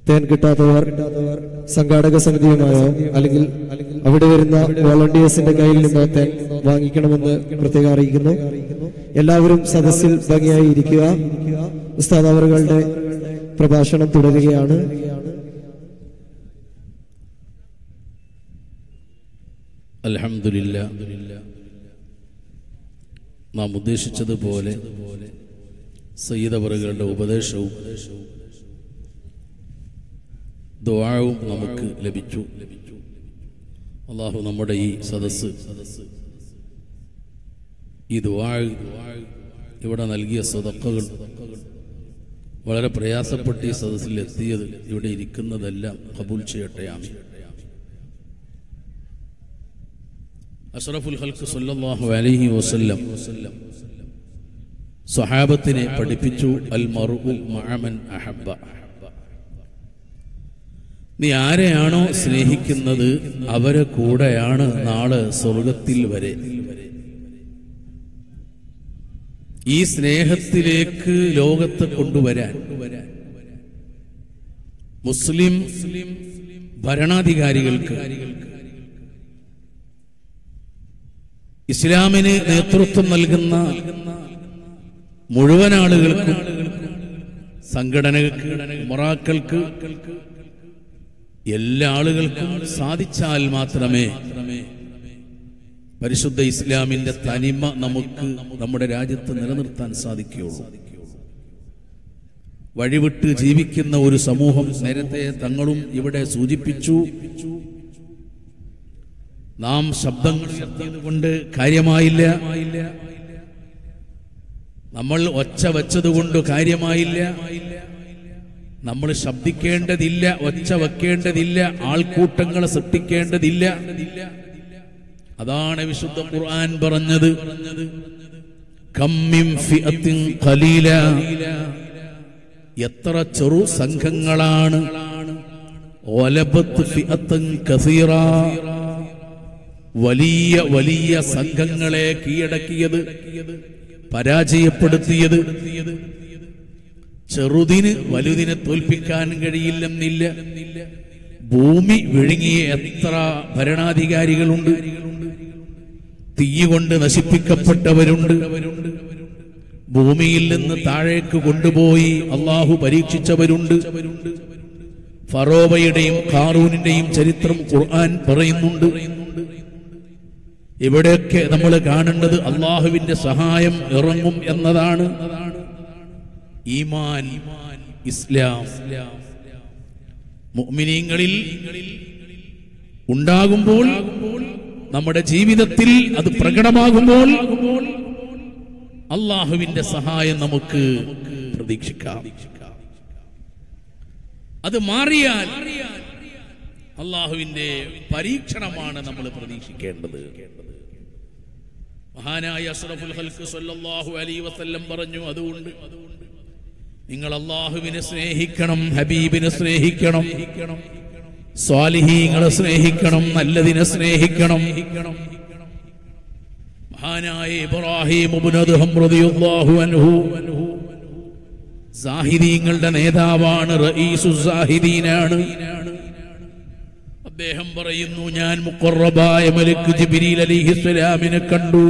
തേൻ കിട്ടാത്തവർ സംഘാടക സമിതിയുമായോ അല്ലെങ്കിൽ അവിടെ വരുന്ന വോളണ്ടിയേഴ്സിന്റെ കയ്യിൽ നിന്നോ തേൻ വാങ്ങിക്കണമെന്ന് പ്രത്യേകം അറിയിക്കുന്നു. എല്ലാവരും സദസ്സിൽ ഭംഗിയായി ഇരിക്കുക. ഉസ്താദ് അവറുകളുടെ പ്രഭാഷണം തുടരുകയാണ്. അൽഹംദുലില്ലാ, നാം ഉദ്ദേശിച്ചതുപോലെ സയ്യിദ് അവറുകളുടെ ഉപദേശവും ദുആവും നമുക്ക് ലഭിച്ചു. അല്ലാഹു നമ്മുടെ ഈ സദസ്സ്, ഈ ദുആ, ഇവിടെ നൽകിയ സദഖകൾ, വളരെ പ്രയാസപ്പെട്ട് ഈ സദസ്സിൽ എത്തിയത്, ഇവിടെ ഇരിക്കുന്നതെല്ലാം ഖബൂൽ ചെയ്യട്ടെ. ആമീൻ. അഷ്റഫുൽ ഖൽഖ് സല്ലല്ലാഹു അലൈഹി വസല്ലം സ്വഹാബത്തിനെ പഠിപ്പിച്ചു, അൽ മർഉ മഅ മൻ അഹബ്ബ. നീ ആരെയാണോ സ്നേഹിക്കുന്നത് അവരെ കൂടെയാണ് നാളെ സ്വർഗത്തിൽ വരെ. ഈ സ്നേഹത്തിലേക്ക് ലോകത്തെ കൊണ്ടുവരാൻ മുസ്ലിം ഭരണാധികാരികൾക്ക്, ഇസ്ലാമിന് നേതൃത്വം നൽകുന്ന മുഴുവൻ ആളുകൾക്കും, സംഘടനകൾക്ക്, ഉമറാക്കൾക്ക്, എല്ലാ ആളുകൾക്കും സാധിച്ചാൽ മാത്രമേ പരിശുദ്ധ ഇസ്ലാമിന്റെ തനിമ നമുക്ക് നമ്മുടെ രാജ്യത്ത് നിലനിർത്താൻ സാധിക്കുകയുള്ളൂ. വഴിവിട്ട് ജീവിക്കുന്ന ഒരു സമൂഹം, നേരത്തെ തങ്ങളും ഇവിടെ സൂചിപ്പിച്ചു, നാം ശബ്ദങ്ങൾ ഉയർത്തിയതുകൊണ്ട് കാര്യമായില്ല, നമ്മൾ ഒച്ച വച്ചതുകൊണ്ട് കാര്യമായില്ല, നമ്മൾ ശബ്ദിക്കേണ്ടതില്ല, ഒച്ച വെക്കേണ്ടതില്ല, ആൾക്കൂട്ടങ്ങളെ സൃഷ്ടിക്കേണ്ടതില്ല. അതാണ് വിശുദ്ധ ഖുർആൻ പറഞ്ഞത്, കം മിൻ ഫിഅത്തിൻ ഖലീല, എത്ര ചെറു സംഘങ്ങളാണ്, വലബത് ഫിഅത്തൻ കസീറ, വലിയ വലിയ സംഘങ്ങളെ കീഴടക്കിയത്, പരാജയപ്പെടുത്തിയത്. ചെറുതിന് വലുതിനെ തോൽപ്പിക്കാൻ കഴിയില്ലെന്നില്ല. ഭൂമി വിഴുങ്ങിയ എത്ര ഭരണാധികാരികളുണ്ട്, തീ കൊണ്ട് നശിപ്പിക്കപ്പെട്ടവരുണ്ട്. ഭൂമിയിൽ നിന്ന് താഴേക്ക് കൊണ്ടുപോയി അള്ളാഹു പരീക്ഷിച്ചവരുണ്ട്. ഫറോവയുടെയും ഖാറൂനിന്റെയും ചരിത്രം ഖുർആൻ പറയുന്നുണ്ട്. ഇവിടെയൊക്കെ നമ്മൾ കാണേണ്ടത് അള്ളാഹുവിന്റെ സഹായം ഇറങ്ങും എന്നതാണ്. ഈമാൻ, ഇസ്ലാം മുഅ്മിനീങ്ങളിൽ ഉണ്ടാകുമ്പോൾ, നമ്മുടെ ജീവിതത്തിൽ അത് പ്രകടമാകുമ്പോൾ അള്ളാഹുവിന്റെ സഹായം നമുക്ക് പ്രതീക്ഷിക്കാം. അത് മാറിയാൽ അള്ളാഹുവിന്റെ പരീക്ഷണമാണ് നമ്മൾ പ്രതീക്ഷിക്കേണ്ടത്. മഹാനായ അഷ്റഫുൽ ഖൽഖ് സല്ലല്ലാഹു അലൈഹി വസല്ലം പറഞ്ഞു, അതുകൊണ്ട് നിങ്ങൾ അള്ളാഹുവിനെ സ്നേഹിക്കണം, ഹബീബിനെ സ്നേഹിക്കണം, സ്വാലിഹീങ്ങളെ സ്നേഹിക്കണം, നല്ലതിനെ സ്നേഹിക്കണം. മഹാനായ ഇബ്രാഹിം ഇബ്നു അദ്ഹം റളിയല്ലാഹു അൻഹു സാഹിദീങ്ങളുടെ നേതാവാണ്, റഈസു സാഹിദീനാണ്. അദ്ദേഹം പറയുന്നു, ഞാൻ മുഖറബായ മലക്ക് ജിബ്രീൽ അലൈഹിസ്സലാമിനെ കണ്ടു,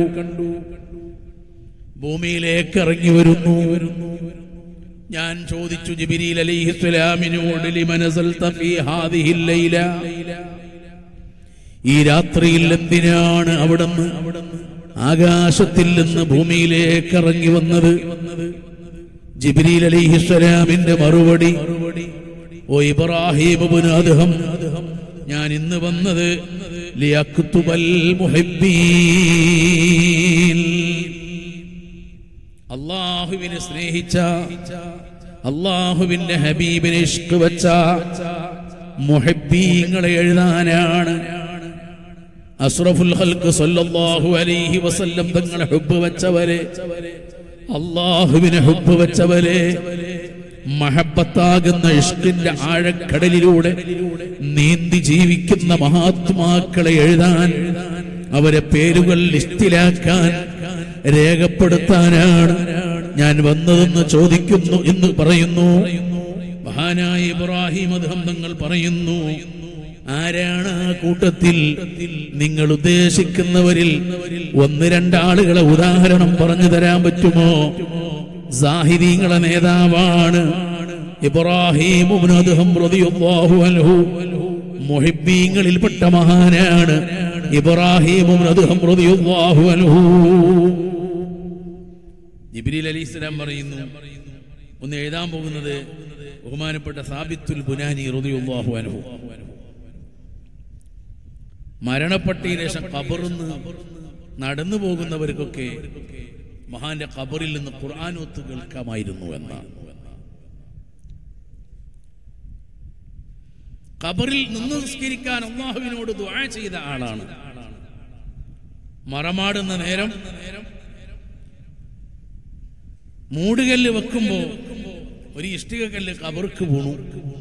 ഭൂമിയിലേക്ക് ഇറങ്ങി വരുന്നു. ഞാൻ ചോദിച്ചു ജിബ്രീൽ അലൈഹിസ്സലാമിനോട്, ലിമനസൽത ഫീ ഹാദിഹിൽ ലൈല, ഈ രാത്രിയിൽ എന്തിനാണ് അവിടുന്ന് ആകാശത്തിൽ നിന്ന് ഭൂമിയിലേക്ക് ഇറങ്ങി വന്നത്? ജിബ്രീൽ അലൈഹിസ്സലാമിന്റെ മറുപടി, ഓ ഇബ്രാഹിം ഇബ്നു അദ്ഹം, ഞാൻ ഇന്ന് വന്നത് ലിയക്തുബൽ മുഹിബ്ബീൻ, അള്ളാഹുവിനെ സ്നേഹിച്ച, അള്ളാഹുവിന്റെ ഹബീബിനെ ഇഷ്ക് വെച്ച മുഹിബ്ബീങ്ങളെ എഴുതാനാണ്. അഷ്റഫുൽ ഖൽഖ് സല്ലല്ലാഹു അലൈഹി വസല്ലം തങ്ങളെ ഹുബ്ബ് വെച്ചവരെ, അള്ളാഹുവിനെ ഹുബ്ബ് വെച്ചവരെ, മഹബത്താകുന്ന ഇഷ്കിന്റെ ആഴക്കടലിലൂടെ നീന്തി ജീവിക്കുന്ന മഹാത്മാക്കളെ എഴുതാൻ, അവരെ പേരുകൾ ലിസ്റ്റിലാക്കാൻ, രേഖപ്പെടുത്താനാണ് ഞാൻ വന്നതെന്ന് ചോദിക്കുന്നു എന്ന് പറയുന്നു. മഹാനായ ഇബ്രാഹിം അദ്ഹം തങ്ങൾ പറയുന്നു, ആരാണ് ആ കൂട്ടത്തിൽ നിങ്ങൾ ഉദ്ദേശിക്കുന്നവരിൽ ഒന്ന് രണ്ടാളുകളെ ഉദാഹരണം പറഞ്ഞു തരാൻ പറ്റുമോ? സാഹിദീങ്ങളെ നേതാവാണ് ഇബ്രാഹിം ഇബ്നു അദ്ഹം റളിയല്ലാഹു അൻഹു. മുഹിബ്ബീങ്ങളിൽപ്പെട്ട മഹാനാണ് ഇബ്രാഹിം ഇബ്നു അദ്ഹം റളിയല്ലാഹു അൻഹു. ജിബ്രീൽ അലൈഹിസ്സലാം പറയുന്നു, ഒന്ന് എഴുതാൻ പോകുന്നത് ബഹുമാനപ്പെട്ട സാബിത്തുൽ ബുനാനി റളിയല്ലാഹു അൻഹു. മരണപ്പെട്ടതിന് ശേഷം ഖബറിന്ന് നടന്നു പോകുന്നവർക്കൊക്കെ മഹാന്റെ ഖബറിൽ നിന്ന് ഖുർആൻ ഓത്ത് കേൾക്കാമായിരുന്നു എന്നാണ്. ഖബറിൽ നിന്ന് നിസ്കരിക്കാൻ അല്ലാഹുവിനോട് ദുആ ചെയ്ത ആളാണ്. മറമാടുന്ന നേരം മൂടുകല്ല് വെക്കുമ്പോ ഒരു ഇഷ്ടിക കല്ല് ഖബർക്ക് വീണു.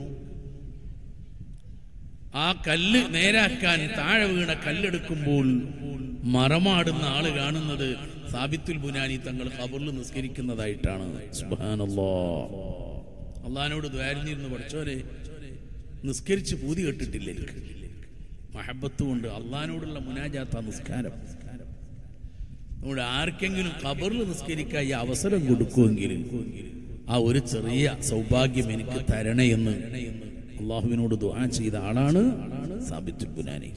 ആ കല്ല് നേരാക്കാൻ താഴെ വീണ കല്ലെടുക്കുമ്പോൾ മറമാടുന്ന ആള് കാണുന്നത് സാബിത്തുൽ ബുനാനി തങ്ങൾ ഖബറിൽ നിസ്കരിക്കുന്നതായിട്ടാണ്. സുബ്ഹാനല്ലാഹ്. അള്ളാഹിനോട് ദ്വാരഞ്ഞിരുന്നു, പഠിച്ചോരെ നിസ്കരിച്ച് പൂതി കെട്ടിട്ടില്ല, എനിക്ക് മഹബത്ത് കൊണ്ട് അള്ളാഹിനോടുള്ള മുനാജാത്ത നിസ്കാരം. നമ്മുടെ ആർക്കെങ്കിലും ഖബറിൽ നിസ്കരിക്കാൻ ഈ അവസരം കൊടുക്കുമെങ്കിൽ ആ ഒരു ചെറിയ സൗഭാഗ്യം എനിക്ക് തരണേ എന്ന് അള്ളാഹുവിനോട് ദുആ ചെയ്ത ആളാണ് സാബിത്തുൽ ബുനാനി.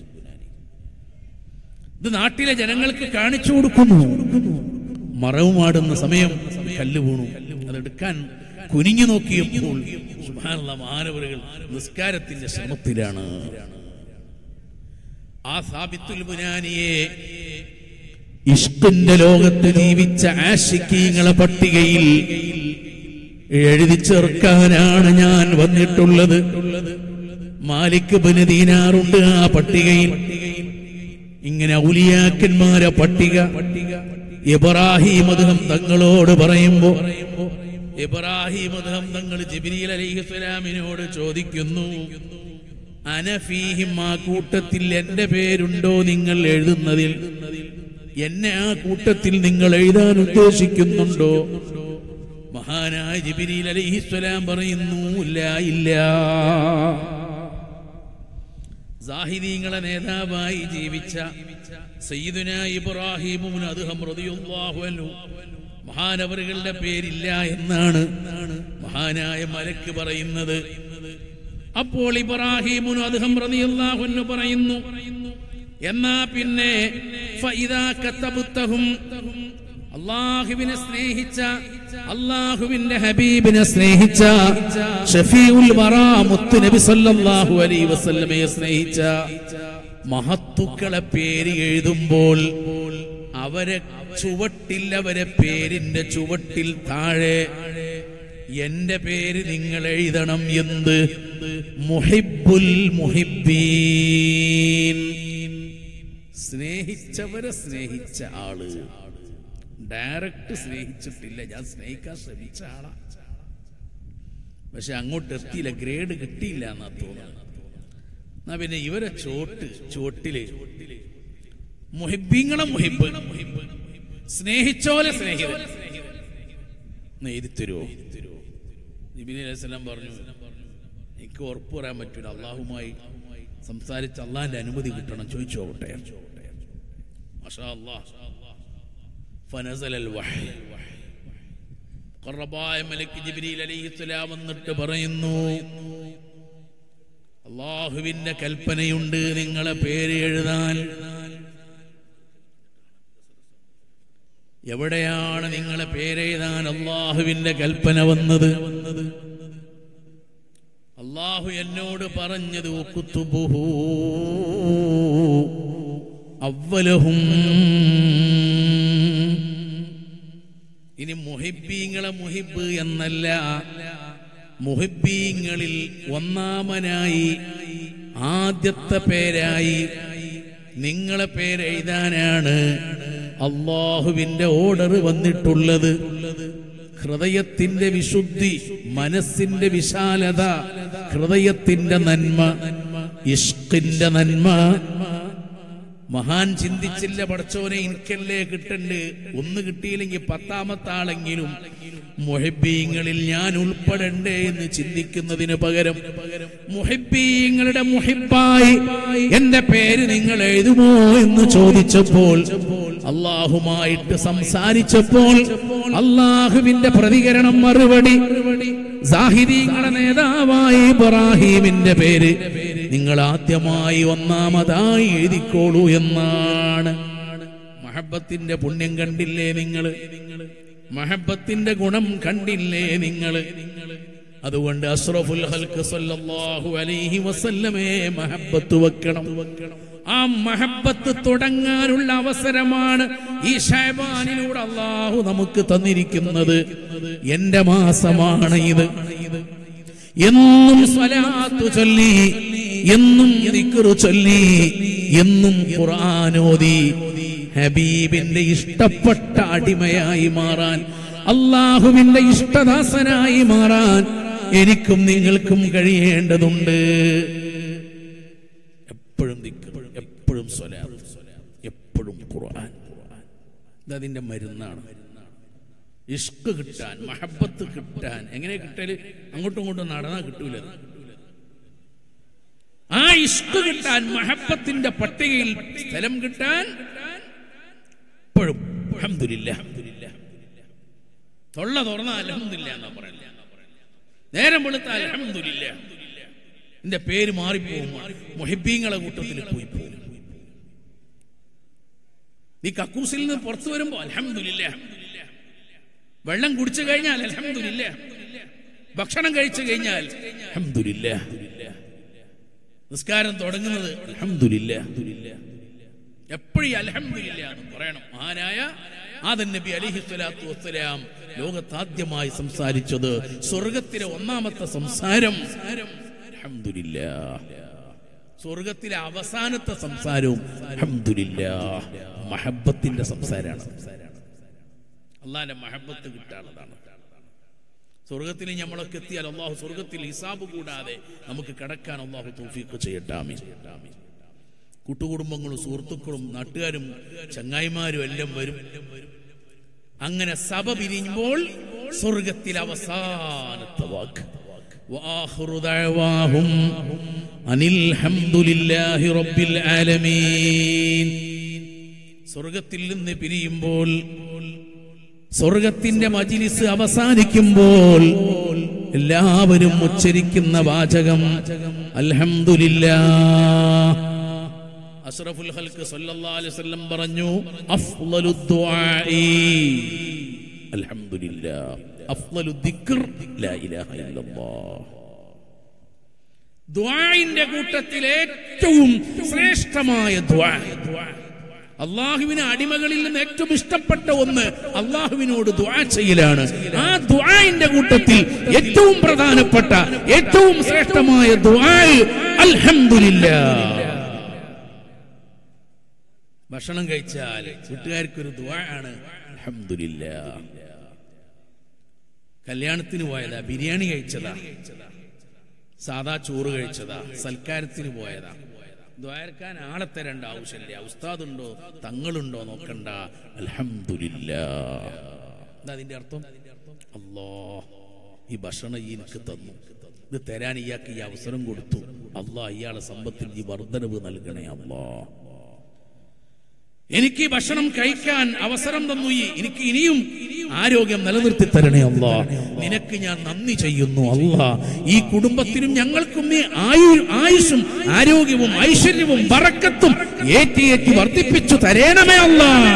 ഇത് നാട്ടിലെ ജനങ്ങൾക്ക് കാണിച്ചു കൊടുക്കുന്നു. മറവുമാടുന്ന സമയം കല്ല് വീണു, അതെടുക്കാൻ കുനിഞ്ഞു നോക്കിയപ്പോൾ സുബ്ഹാനല്ലാഹ്, മഹാനവറുകൾ നിസ്കാരത്തിന്റെ ശ്രമത്തിലാണ്. ആ സാബിത്തുൽ ബുനാനിയെ ഇഷ്കിന്റെ ലോകത്ത് ജീവിച്ച ആശിക്കീങ്ങളെ പട്ടികയിൽ എഴുതി ചേർക്കാനാണ് ഞാൻ വന്നിട്ടുള്ളത്. മാലിക് ഇബ്നു ദീനാറുണ്ട് ആ പട്ടികയിൽ. ഇങ്ങനെ ഔലിയാക്കന്മാരെ പട്ടിക ഇബ്രാഹിം അദ്ഹം തങ്ങളോട് പറയുമ്പോ ഇബ്രാഹിം അദ്ഹം തങ്ങൾ ജിബ്രീൽ അലൈഹിസ്സലാമിനോട് ചോദിക്കുന്നു, അനഫീഹിം, ആ കൂട്ടത്തിൽ എന്റെ പേരുണ്ടോ നിങ്ങൾ എഴുതുന്നതിൽ? എന്നെ ആ കൂട്ടത്തിൽ നിങ്ങൾ എഴുതാൻ ഉദ്ദേശിക്കുന്നുണ്ടോ? മഹാനായ ജിബ്രീൽ അലൈഹിസ്സലാം പറയുന്നു, ഇല്ല. സാഹിദീങ്ങളെ നേതാവായി ജീവിച്ച സയ്യിദുനാ ഇബ്രാഹിം ഇബ്നു അദ്ഹം റളിയല്ലാഹു അൻഹു മഹാനവറുകളുടെ പേരില്ല എന്നാണ് മഹാനായ മലക്ക് പറയുന്നത്. അപ്പോൾ ഇബ്രാഹിം ഇബ്നു അദ്ഹം റളിയല്ലാഹു അൻഹു പറയുന്നു, എന്നാ പിന്നെ ഫഇദാ കതബതഹും, അല്ലാഹുവിനെ സ്നേഹിച്ച, അല്ലാഹുവിന്റെ ഹബീബിനെ സ്നേഹിച്ച, ഷഫീഉൽ വറാ മുത്ത് നബി സല്ലല്ലാഹു അലൈഹി വസല്ലമയെ സ്നേഹിച്ച മഹത്തുക്കളെ പേര് എഴുതുമ്പോൾ അവരെ ചുവട്ടിൽ, അവരെ പേരിന്റെ ചുവട്ടിൽ താഴെ എന്റെ പേര് നിങ്ങൾ എഴുതണം. എന്ത്? മുഹിബ്ബുൽ മുഹിബ്ബീൻ, സ്നേഹിച്ചവരെ സ്നേഹിച്ച ആള്. ഡയറക്റ്റ് സ്നേഹിച്ചിട്ടില്ല, ഞാൻ സ്നേഹിക്കാൻ ശ്രമിച്ച ആളാ, പക്ഷെ അങ്ങോട്ട് എത്തിയില്ല, ഗ്രേഡ് കിട്ടിയില്ല എന്നാ തോന്നുന്നത്. എന്നാ പിന്നെ ഇവരെ ചോട്ടില് മുഹിബ്ബീങ്ങളെ മുഹിബ്, സ്നേഹിച്ചോലെ സ്നേഹിതൻ എഴുതി തരുമോ? ജിബ്രീൽ അലൈഹിസ്സലാം പറഞ്ഞു, എനിക്ക് ഉറപ്പ് പറയാൻ പറ്റൂല, അള്ളാഹുമായി സംസാരിച്ച് അള്ളാഹിന്റെ അനുമതി കിട്ടണം, ചോദിച്ചോട്ടെ. മാഷാ അല്ലാഹ്. ഫനസലൽ വഹ്യ്, ഖറബായ മലക്ക് ജിബ്രീൽ അലൈഹിസ്സലാം വന്നിട്ട് പറയുന്നു, അള്ളാഹുവിന്റെ കൽപ്പനയുണ്ട് നിങ്ങളെ പേര് എഴുതാൻ. എവിടെയാണ് നിങ്ങളെ പേരെഴുതാൻ അള്ളാഹുവിന്റെ കൽപ്പന വന്നത്? അള്ളാഹു എന്നോട് പറഞ്ഞത് ഉക്തുബുഹു അവ്വലഹും. ഇനി മുഹിബ്ബീങ്ങളെ മുഹിബ് എന്നല്ല, മുഹിബ്ബീങ്ങളിൽ ഒന്നാമനായി ആദ്യത്തെ പേരായി നിങ്ങളെ പേരെഴുതാനാണ് അള്ളാഹുവിന്റെ ഓർഡർ വന്നിട്ടുള്ളത്. ഹൃദയത്തിന്റെ വിശുദ്ധി, മനസ്സിന്റെ വിശാലത, ഹൃദയത്തിന്റെ നന്മ, ഇഷ്കിന്റെ നന്മ. മഹാൻ ചിന്തിച്ചില്ല, പടച്ചോനെ എനിക്കല്ലേ കിട്ടണ്ട്, ഒന്ന് കിട്ടിയില്ലെങ്കിൽ 10ാമത്തെ ആളെങ്കിലും മുഹിബ്ബീങ്ങളിൽ ഞാൻ ഉൾപ്പെടണ്ടേ എന്ന് ചിന്തിക്കുന്നതിന് പകരം മുഹിബ്ബീങ്ങളുടെ മുഹിബ്ബായി എന്റെ പേര് നിങ്ങൾ എഴുതുമോ എന്ന് ചോദിച്ചപ്പോൾ, അള്ളാഹുമായിട്ട് സംസാരിച്ചപ്പോൾ അള്ളാഹുവിന്റെ പ്രതികരണം മറുപടി, സാഹിദീങ്ങളുടെ നേതാവായ ഇബ്രാഹീമിന്റെ പേര് നിങ്ങൾ ആദ്യമായി ഒന്നാമതായി എഴുതിക്കോളൂ എന്നാണ്. മഹബ്ബത്തിന്റെ പുണ്യം കണ്ടില്ലേ നിങ്ങൾ? മഹബ്ബത്തിന്റെ ഗുണം കണ്ടില്ലേ നിങ്ങൾ? അതുകൊണ്ട് അഷ്റഫുൽ ഖൽഖ് സല്ലല്ലാഹു അലൈഹി വസല്ലമയെ മഹബ്ബത്ത് വെക്കണം. ആ മഹബ്ബത്ത് തുടങ്ങാനുള്ള അവസരമാണ് ഈ ശഅബാനിലൂടെ അല്ലാഹു നമുക്ക് തന്നിരിക്കുന്നത്. എന്റെ മാസമാണ് ഇത്. എന്നും സ്വലാത്ത് ചൊല്ലി, എന്നും ദിക്റ് ചൊല്ലി, എന്നും ഖുർആൻ ഓതി ഹബീബിന്റെ ഇഷ്ടപ്പെട്ട അടിമയായി മാറാൻ, അല്ലാഹുവിന്റെ ഇഷ്ടദാസനായി മാറാൻ എനിക്കും നിങ്ങൾക്കും കഴിയേണ്ടതുണ്ട്. എപ്പോഴും ദിക്ർ, എപ്പോഴും സ്വലാത്ത്, എപ്പോഴും ഖുർആൻ. ഇതതിന്റെ മരുന്നാണ്. ഇഷ്ക് കിട്ടാൻ, മഹബ്ബത്ത് കിട്ടാൻ എങ്ങനെ കിട്ടല്? അങ്ങോട്ടും ഇങ്ങോട്ടും നടന്നാ കിട്ടൂല. ആ ഇഷ്ക് കിട്ടാൻ, മഹബ്ബത്തിന്റെ പട്ടികയിൽ സ്ഥലം കിട്ടാൻ എപ്പോഴും അൽഹംദുലില്ലാഹ്, തൊള്ള തുറന്നാ അൽഹംദുലില്ലാഹ് എന്നാ പറയുന്നത്. നേരം വെളുത്താൽ അൽഹംദുലില്ലാഹ്. എന്റെ പേര് മാറിപ്പോകും, മുഹിബ്ബീങ്ങളെ കൂട്ടത്തിൽ പോയി പോകും. നീ കക്കൂസിൽ നിന്ന് പുറത്തു വരുമ്പോ അൽഹംദുലില്ലാഹ്, വെള്ളം കുടിച്ചു കഴിഞ്ഞാൽ അൽഹംദുലില്ലാഹ്, ഭക്ഷണം കഴിച്ചു കഴിഞ്ഞാൽ അൽഹംദുലില്ലാഹ്, നിസ്കാരം തുടങ്ങുന്നത് അൽഹംദുലില്ലാഹ്, എപ്പോഴും അൽഹംദുലില്ലാഹ് എന്ന് പറയണം. മഹാനായ ആദം നബി അലൈഹിസ്സലാത്തു വസ്സലാം ലോകത്താദ്യമായി സംസാരിച്ചത്, സ്വർഗത്തിലെ ഒന്നാമത്തെ സംസാരം അൽഹംദുലില്ലാഹ്, സ്വർഗത്തിലെ അവസാനത്തെ സംസാരവും അൽഹംദുലില്ലാഹ്, മഹബ്ബത്തിന്റെ സംസാരമാണ്. അള്ളാന്റെ മഹബ്ബത്ത് കിട്ടാനുള്ളതാണ്. സ്വർഗത്തിൽ നമ്മളൊക്കെ എത്തിയാൽ അള്ളാഹു സ്വർഗത്തിൽ ഹിസാബ് കൂടാതെ നമുക്ക് കടക്കാൻ അള്ളാഹു തൗഫീഖ് ചെയ്യട്ടെ. ആമീൻ. കൂട്ടുകുടുംബങ്ങളും സുഹൃത്തുക്കളും നാട്ടുകാരും ചങ്ങായിമാരും എല്ലാം വരും. അങ്ങനെ സഭ പിരിയുമ്പോൾ സ്വർഗത്തിൽ അവസാനത്തെ വാക്ക് വആഖിറു ദഅവാഹും അനിൽ ഹംദുലില്ലാഹി റബ്ബിൽ ആലമീൻ. സ്വർഗത്തിൽ നിന്ന് പിരിയുമ്പോൾ, സ്വർഗത്തിന്റെ മജ്ലിസ് അവസാനിക്കുമ്പോൾ എല്ലാവരും ഉച്ചരിക്കുന്ന വാചകം അൽഹംദുലില്ലാഹ്. അഷ്റഫുൽ ഖൽഖ് സല്ലല്ലാഹു അലൈഹി വസല്ലം പറഞ്ഞു, അഫ്ളലു ദുആഇ അൽഹംദുലില്ലാഹ്, അഫ്ളലു ദിക്ർ ലാ ഇലാഹ ഇല്ലല്ലാഹ്. ദുആഇന്റെ കൂട്ടത്തിൽ ഏറ്റവും ശ്രേഷ്ഠമായ ദുആ, അള്ളാഹുവിന് അടിമകളിൽ നിന്ന് ഏറ്റവും ഇഷ്ടപ്പെട്ട ഒന്ന് അള്ളാഹുവിനോട് ദുആ ചെയ്യലാണ്. ആ ദുആഇന്റെ കൂട്ടത്തിൽ ഏറ്റവും പ്രധാനപ്പെട്ട, ഏറ്റവും ശ്രേഷ്ഠമായ ദുആ അൽഹംദുലില്ലാഹ്. ഭക്ഷണം കഴിച്ചാൽ വീട്ടുകാർക്കൊരു ദുആ ആണ് അൽഹംദുലില്ലാഹ്. കല്യാണത്തിന് പോയതാ, ബിരിയാണി കഴിച്ചതാ, സാദാ ചോറ് കഴിച്ചതാ, സൽക്കാരത്തിന് പോയതാ, ദ്വാരക്കാൻ ആളെ തരേണ്ട ആവശ്യമില്ല. ഉസ്താദുണ്ടോ തങ്ങളുണ്ടോ നോക്കണ്ട, അൽഹംദുലില്ലാഹ്. എന്താ അതിന്റെ അർത്ഥം? അല്ലാഹ് ഈ ഭക്ഷണം എനിക്ക് തന്നു, ഇത് തരാൻ ഇയാൾക്ക് ഈ അവസരം കൊടുത്തു, അല്ലാഹ് ഇയാളെ സമ്പത്തിൽ ഈ വർദ്ധനവ് നൽകണേ അല്ലാഹ്. എനിക്ക് ഭക്ഷണം കഴിക്കാൻ അവസരം തന്നു, എനിക്ക് ഇനിയും ആരോഗ്യം നിലനിർത്തി തരണേ അല്ലാഹ്. നിനക്ക് ഞാൻ നന്ദി ചെയ്യുന്നു അല്ലാഹ്. ഈ കുടുംബത്തിനും ഞങ്ങൾക്കും നീ ആയുസ്സും ആരോഗ്യവും ഐശ്വര്യവും ബറക്കത്തും ഏറ്റി വർദ്ധിപ്പിച്ചു തരണമേ അല്ലാഹ്.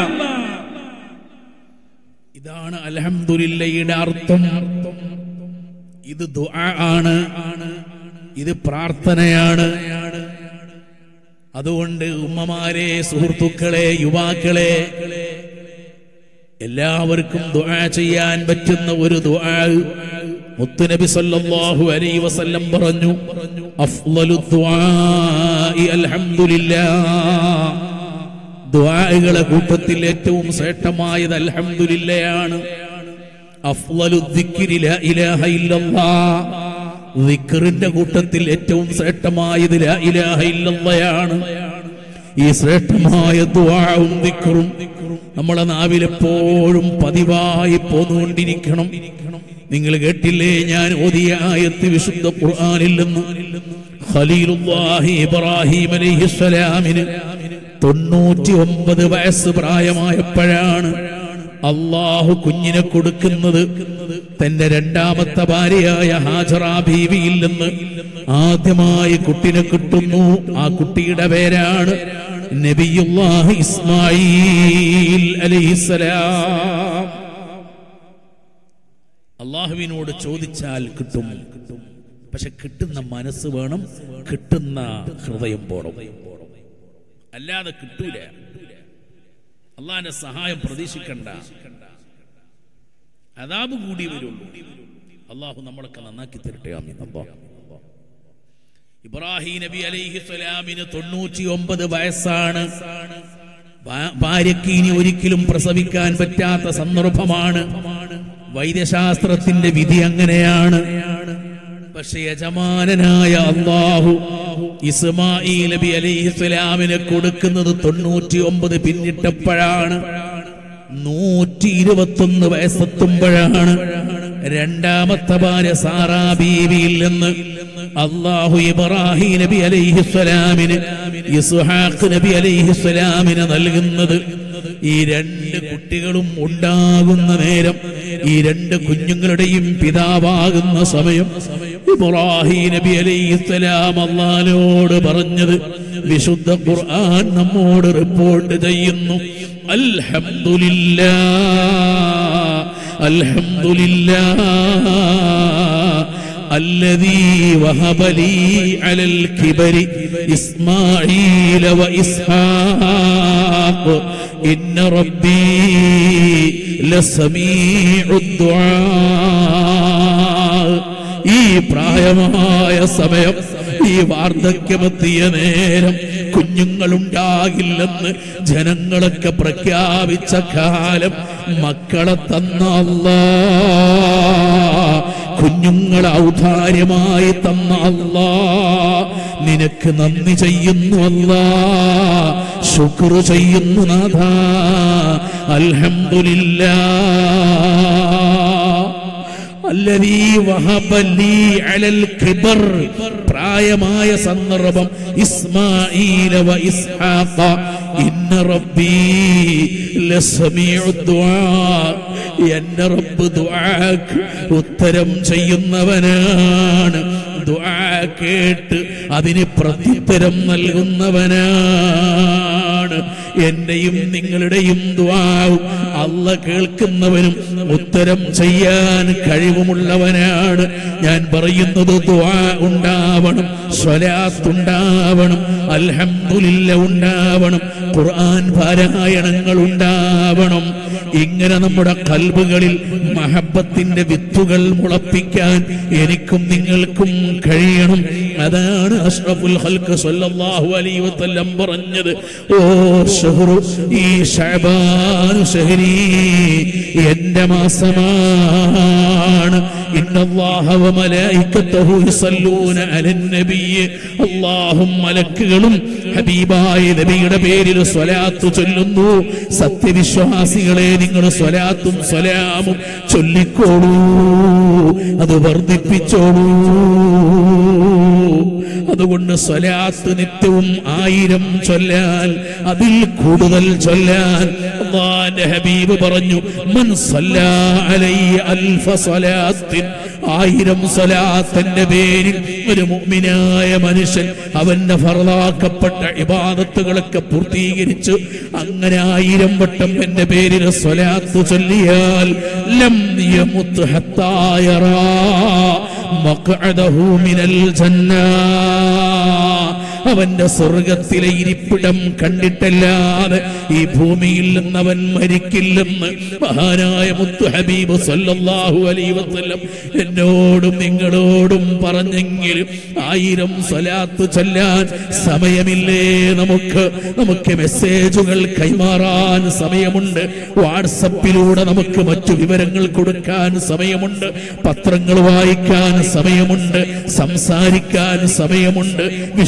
ഇതാണ് അൽഹംദുലില്ലയുടെ അർത്ഥം. ഇത് ദുആ ആണ്, ഇത് പ്രാർത്ഥനയാണ്. അതുകൊണ്ട് ഉമ്മമാരെ, സുഹൃത്തുക്കളെ, യുവാക്കളെ, എല്ലാവർക്കും ദുആ ചെയ്യാൻ പറ്റുന്ന ഒരു ദുആ മുത്തുനബി സല്ലല്ലാഹു അലൈഹി വസല്ലം പറഞ്ഞു, അഫ്ളലു ദുആഇ അൽഹംദുലില്ലാഹ്. ദുആകളെ കൂട്ടത്തിൽ ഏറ്റവും ശ്രേഷ്ഠമായത് അൽഹംദുലില്ലയാണ്. അഫ്ളലു ദിക്രി ലാ ഇലാഹ ഇല്ലല്ലാഹ്. ദിക്റിന്റെ കൂട്ടത്തിൽ ഏറ്റവും ശ്രേഷ്ഠമായത് ലാ ഇലാഹ ഇല്ലല്ലാഹയാണ്. ഈ ശ്രേഷ്ഠമായ ദുആഉം ദിക്റും നമ്മളെ നാവിലെപ്പോഴും പതിവായി പോന്നുകൊണ്ടിരിക്കണം. നിങ്ങൾ കേട്ടില്ലേ ഞാൻ ഓതിയ ആയത്ത് വിശുദ്ധ ഖുർആനിൽ നിന്ന് ഖലീലുല്ലാഹി ഇബ്രാഹിം അലൈഹിസ്സലാമിന് 99 വയസ്സ് പ്രായമായപ്പോഴാണ് അല്ലാഹു കുഞ്ഞിനെ കൊടുക്കുന്നത്. തന്റെ രണ്ടാമത്തെ ഭാര്യയായ ഹാജറ ബീവിയിൽ നിന്ന് ആദ്യമായി കുട്ടിനെ കിട്ടുന്നു. ആ കുട്ടിയുടെ പേരാണ് നബിയുല്ലാഹി ഇസ്മാഈൽ അലൈഹിസ്സലാം. അല്ലാഹുവിനോട് ചോദിച്ചാൽ കിട്ടും. പക്ഷെ കിട്ടുന്ന മനസ്സ് വേണം, കിട്ടുന്ന ഹൃദയം പോണം, അല്ലാതെ കിട്ടൂല. അള്ളാന്റെ സഹായം പ്രതീക്ഷിക്കണ്ട, അദാബ് കൂടി വരുള്ളൂ. അള്ളാഹു നമ്മളൊക്കെ നന്നാക്കി തരട്ടെ. ആമീൻ. ഇബ്രാഹിം നബി അലൈഹിസ്സലാമിന് 99 വയസ്സാണ്. ഭാര്യയ്ക്ക് ഇനി ഒരിക്കലും പ്രസവിക്കാൻ പറ്റാത്ത സന്ദർഭമാണ്. വൈദ്യശാസ്ത്രത്തിന്റെ വിധി അങ്ങനെയാണ്. പക്ഷെ യജമാനനായ അല്ലാഹു ഇസ്മാഈൽ നബി അലൈഹിസ്സലാമിനെ കൊടുക്കുന്നത് 99 പിന്നിട്ടപ്പോഴാണ്. 121 വയസ്സെത്തുമ്പോഴാണ് രണ്ടാമത്തെ ഭാര്യ സാറാ ബീവിയിൽ നിന്ന് അല്ലാഹു ഇബ്രാഹിം നബി അലൈഹിസ്സലാമിന് ഇസ്ഹാഖ് നബി അലൈഹിസ്സലാമിന് നൽകുന്നത്. ഈ 2 കുട്ടികളും ഉണ്ടാകുന്ന നേരം, ഈ 2 കുഞ്ഞുങ്ങളുടെയും പിതാവാകുന്ന സമയം ഇബ്രാഹിം നബി അലൈഹിസ്സലാം അല്ലാഹുവോട് പറഞ്ഞത് വിശുദ്ധ ഖുർആൻ നമ്മോട് റിപ്പോർട്ട് ചെയ്യുന്നു. അൽഹംദുലില്ലാഹ് അൽഹംദുലില്ലാഹ് الذي وهب لي على الكبر إسماعيل وإسحاق إن ربي لسميع الدعاء. ഈ പ്രായമായ സമയം, ഈ വാർദ്ധക്യമെത്തിയ നേരം കുഞ്ഞുങ്ങളുണ്ടാകില്ലെന്ന് ജനങ്ങളൊക്കെ പ്രഖ്യാപിച്ച കാലം മക്കളെ തന്ന അല്ലാഹ്, കുഞ്ഞുങ്ങളെ ഔദാര്യമായി തന്ന അല്ലാഹ്, നിനക്ക് നന്ദി ചെയ്യുന്നു അല്ലാഹ്, ശുക്ർ ചെയ്യുന്നു നാഥാ. അൽഹംദുലില്ലാഹ് അല്ലദീ വഹബ ലീ അലൽ കിബർ, പ്രായമായ സന്ദർഭം ഇസ്മാഈല വ ഇസ്ഹാഖ ഇന്ന റബ്ബീ ലസമീഉ ദുആ. എന്റെ റബ്ബ് ദുആക്ക് ഉത്തരം ചെയ്യുന്നവനാണ്, ദുആ കേട്ട് അതിന് പ്രത്യുത്തരം നൽകുന്നവനാണ്. എന്റെയും നിങ്ങളുടെയും ദുആ അല്ലാഹ് കേൾക്കുന്നവനും ഉത്തരം ചെയ്യാൻ കഴിവുമുള്ളവനാണ്. ഞാൻ പറയുന്നത് ദുആ ഉണ്ടാവണം, സ്വലാത്ത് ഉണ്ടാവണം, അൽഹംദുലില്ലാഹ് ഉണ്ടാവണം, ഖുർആൻ പാരായണങ്ങൾ ഉണ്ടാവണം. ഇങ്ങനെ നമ്മുടെ ഖൽബുകളിൽ മഹബ്ബത്തിന്റെ വിത്തുകൾ മുളപ്പിക്കാൻ എനിക്കും നിങ്ങൾക്കും കഴിയണം. അതാണ് അഷ്റഫുൽ ഖൽഖ് സ്വല്ലല്ലാഹു അലൈഹി വസല്ലം പറഞ്ഞത്, ഓ ശഹ്റു, ഈ ശഅബാൻ ശഹ്രി എന്റെ മാസമാണ്. ഇന്നല്ലാഹ വ മലായികതഹു യസല്ലൂന അലൻ നബിയ്യ്, അല്ലാഹും മലക്കുകളും ഹബീബായ നബിയുടെ പേരിൽ സ്വലാത്ത് ചൊല്ലുന്നു. സത്യവിശ്വാസികളെ, നിങ്ങൾ സ്വലാത്തും സലാമും ചൊല്ലിക്കോളൂ, അത് വർദ്ധിപ്പിച്ചോളൂ. അതുകൊണ്ട് സ്വലാത്ത് നിത്യവും 1000 ചൊല്ലാൻ, അതിൽ കൂടുതൽ ചൊല്ലാൻ അല്ലാഹുവിന്റെ ഹബീബ് പറഞ്ഞു, മൻ സല്ലാ അലൈഹി അൽഫ സ്വലാത്തിൻ, 1000 സ്വലാത്തിന്റെ പേരിൽ ഒരു മുഅ്മിനായ മനുഷ്യൻ അവന്റെ ഫർളാക്കപ്പെട്ട ഇബാദത്തുകളൊക്കെ പൂർത്തീകരിച്ചു അങ്ങനെ 1000 വട്ടം എന്റെ പേരിൽ സ്വലാത്ത് ചൊല്ലിയാൽ ലം യമുത് ഹത്താ യറാ മഖഅദഹു മിനൽ ജന്ന, അവന്റെ സ്വർഗത്തിലെ ഇരിപ്പിടം കണ്ടിട്ടല്ലാതെ ഈ ഭൂമിയിൽ നിന്നവൻ മരിക്കില്ലെന്ന് മഹാനായ മുത്തു ഹബീബ് സല്ലല്ലാഹു അലൈഹി വസല്ലം എന്നോടും നിങ്ങളോടും പറഞ്ഞെങ്കിലും 1000 സ്വലാത്ത് ചൊല്ലാൻ സമയമില്ലേ? നമുക്ക് മെസ്സേജുകൾ കൈമാറാൻ സമയമുണ്ട്, വാട്സപ്പിലൂടെ നമുക്ക് മറ്റു വിവരങ്ങൾ കൊടുക്കാൻ സമയമുണ്ട്, പത്രങ്ങൾ വായിക്കാൻ സമയമുണ്ട്, സംസാരിക്കാൻ സമയമുണ്ട്, വിശ്രമിക്കാൻ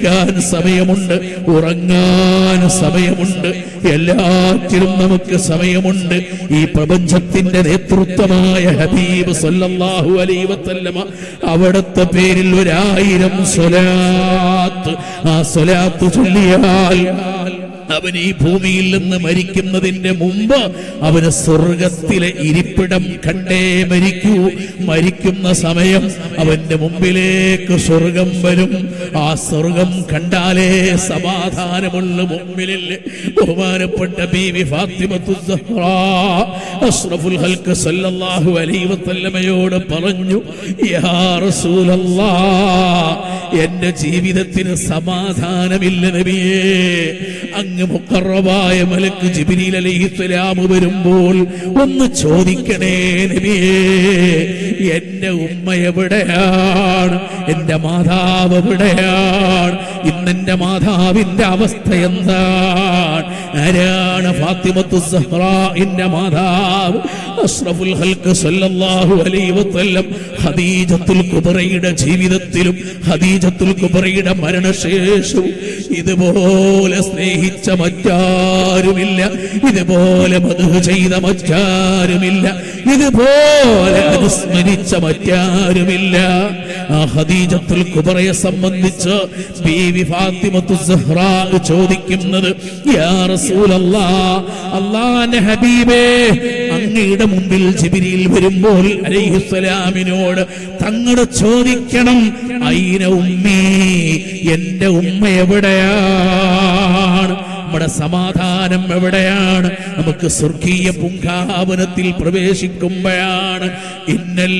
ജീവിക്കാൻ സമയമുണ്ട്, ഉറങ്ങാൻ സമയമുണ്ട്, എല്ലാറ്റിലും നമുക്ക് സമയമുണ്ട്. ഈ പ്രപഞ്ചത്തിന്റെ നേതൃത്വമായ ഹബീബ് സല്ലല്ലാഹു അലൈഹി വസല്ലമ അവിടുത്തെ പേരിൽ 1000 സ്വലാത്ത്, ആ സ്വലാത്ത് ചൊല്ലിയാൽ അവൻ ഈ ഭൂമിയിൽ നിന്ന് മരിക്കുന്നതിന്റെ മുമ്പ് അവന് സ്വർഗത്തിലെ ഇരിപ്പിടം കണ്ടേ മരിക്കൂ. മരിക്കുന്ന സമയം അവന്റെ മുമ്പിലേക്ക് സ്വർഗം വരും. ആ സ്വർഗം കണ്ടാലേ സമാധാനമുള്ള മുമ്പിലിൽ ബഹുമാനപ്പെട്ട ബീവി ഫാത്തിമത്തു സഹ്റാ അഷ്റഫുൽ ഖൽഖ് സല്ലല്ലാഹു അലൈഹി വസല്ലമയോട് പറഞ്ഞു, യാ റസൂലല്ലാഹ്, എന്റെ ജീവിതത്തിന് സമാധാനമില്ല നബിയേ. അങ്ങ് മുഖറബായ മലക്ക് ജിബ്രീൽ അലൈഹിസ്സലാം വരുമ്പോൾ ഒന്ന് ചോദിക്കണേ നബിയേ, എന്റെ ഉമ്മ എവിടെയാണ്, എന്റെ മാതാവ് എവിടെയാണ്, ഇന്നെന്റെ മാതാവിന്റെ അവസ്ഥ എന്താണ്? ആരാണ് ഫാത്തിമത്തു സഹ്റാഇന്റെ മാതാവ്? അഷ്റഫുൽ ഖൽഖ് സല്ലല്ലാഹു അലൈഹി വസല്ലം ഖദീജത്തുൽ കുബ്രയുടെ ജീവിതത്തിലും ഖദീജത്തുൽ കുബ്രയുടെ മരണശേഷവും ഇതുപോലെ സ്നേഹിച്ച മറ്റാരുമില്ല, ഇതുപോലെ മദ്ഹ് ചെയ്ത മറ്റാരുമില്ല, ഇതുപോലെ അനുസ്മരിച്ച മറ്റാരുമില്ല. ആ ഖദീജത്തുൽ കുബ്രയെ സംബന്ധിച്ച് ബീവി ഫാത്തിമത്തു സഹ്റാ ചോദിക്കുന്നത്, യാ റസൂലല്ലാഹ്, അല്ലാഹുവിന്റെ ഹബീബേ, അങ്ങയുടെ മുമ്പിൽ ജിബ്രീൽ വരുമ്പോൾ അലൈഹിസ്സലാമിനോട് തങ്ങൾ ചോദിക്കണം, ഐന ഉമ്മീ, എന്റെ ഉമ്മ എവിടെയാണ്, നമ്മുടെ സമാധാനം എവിടെയാണ്? നമുക്ക് സ്വർഗീയ പൂങ്കാവനത്തിൽ പ്രവേശിക്കുമ്പോഴാണ് ഇന്നൽ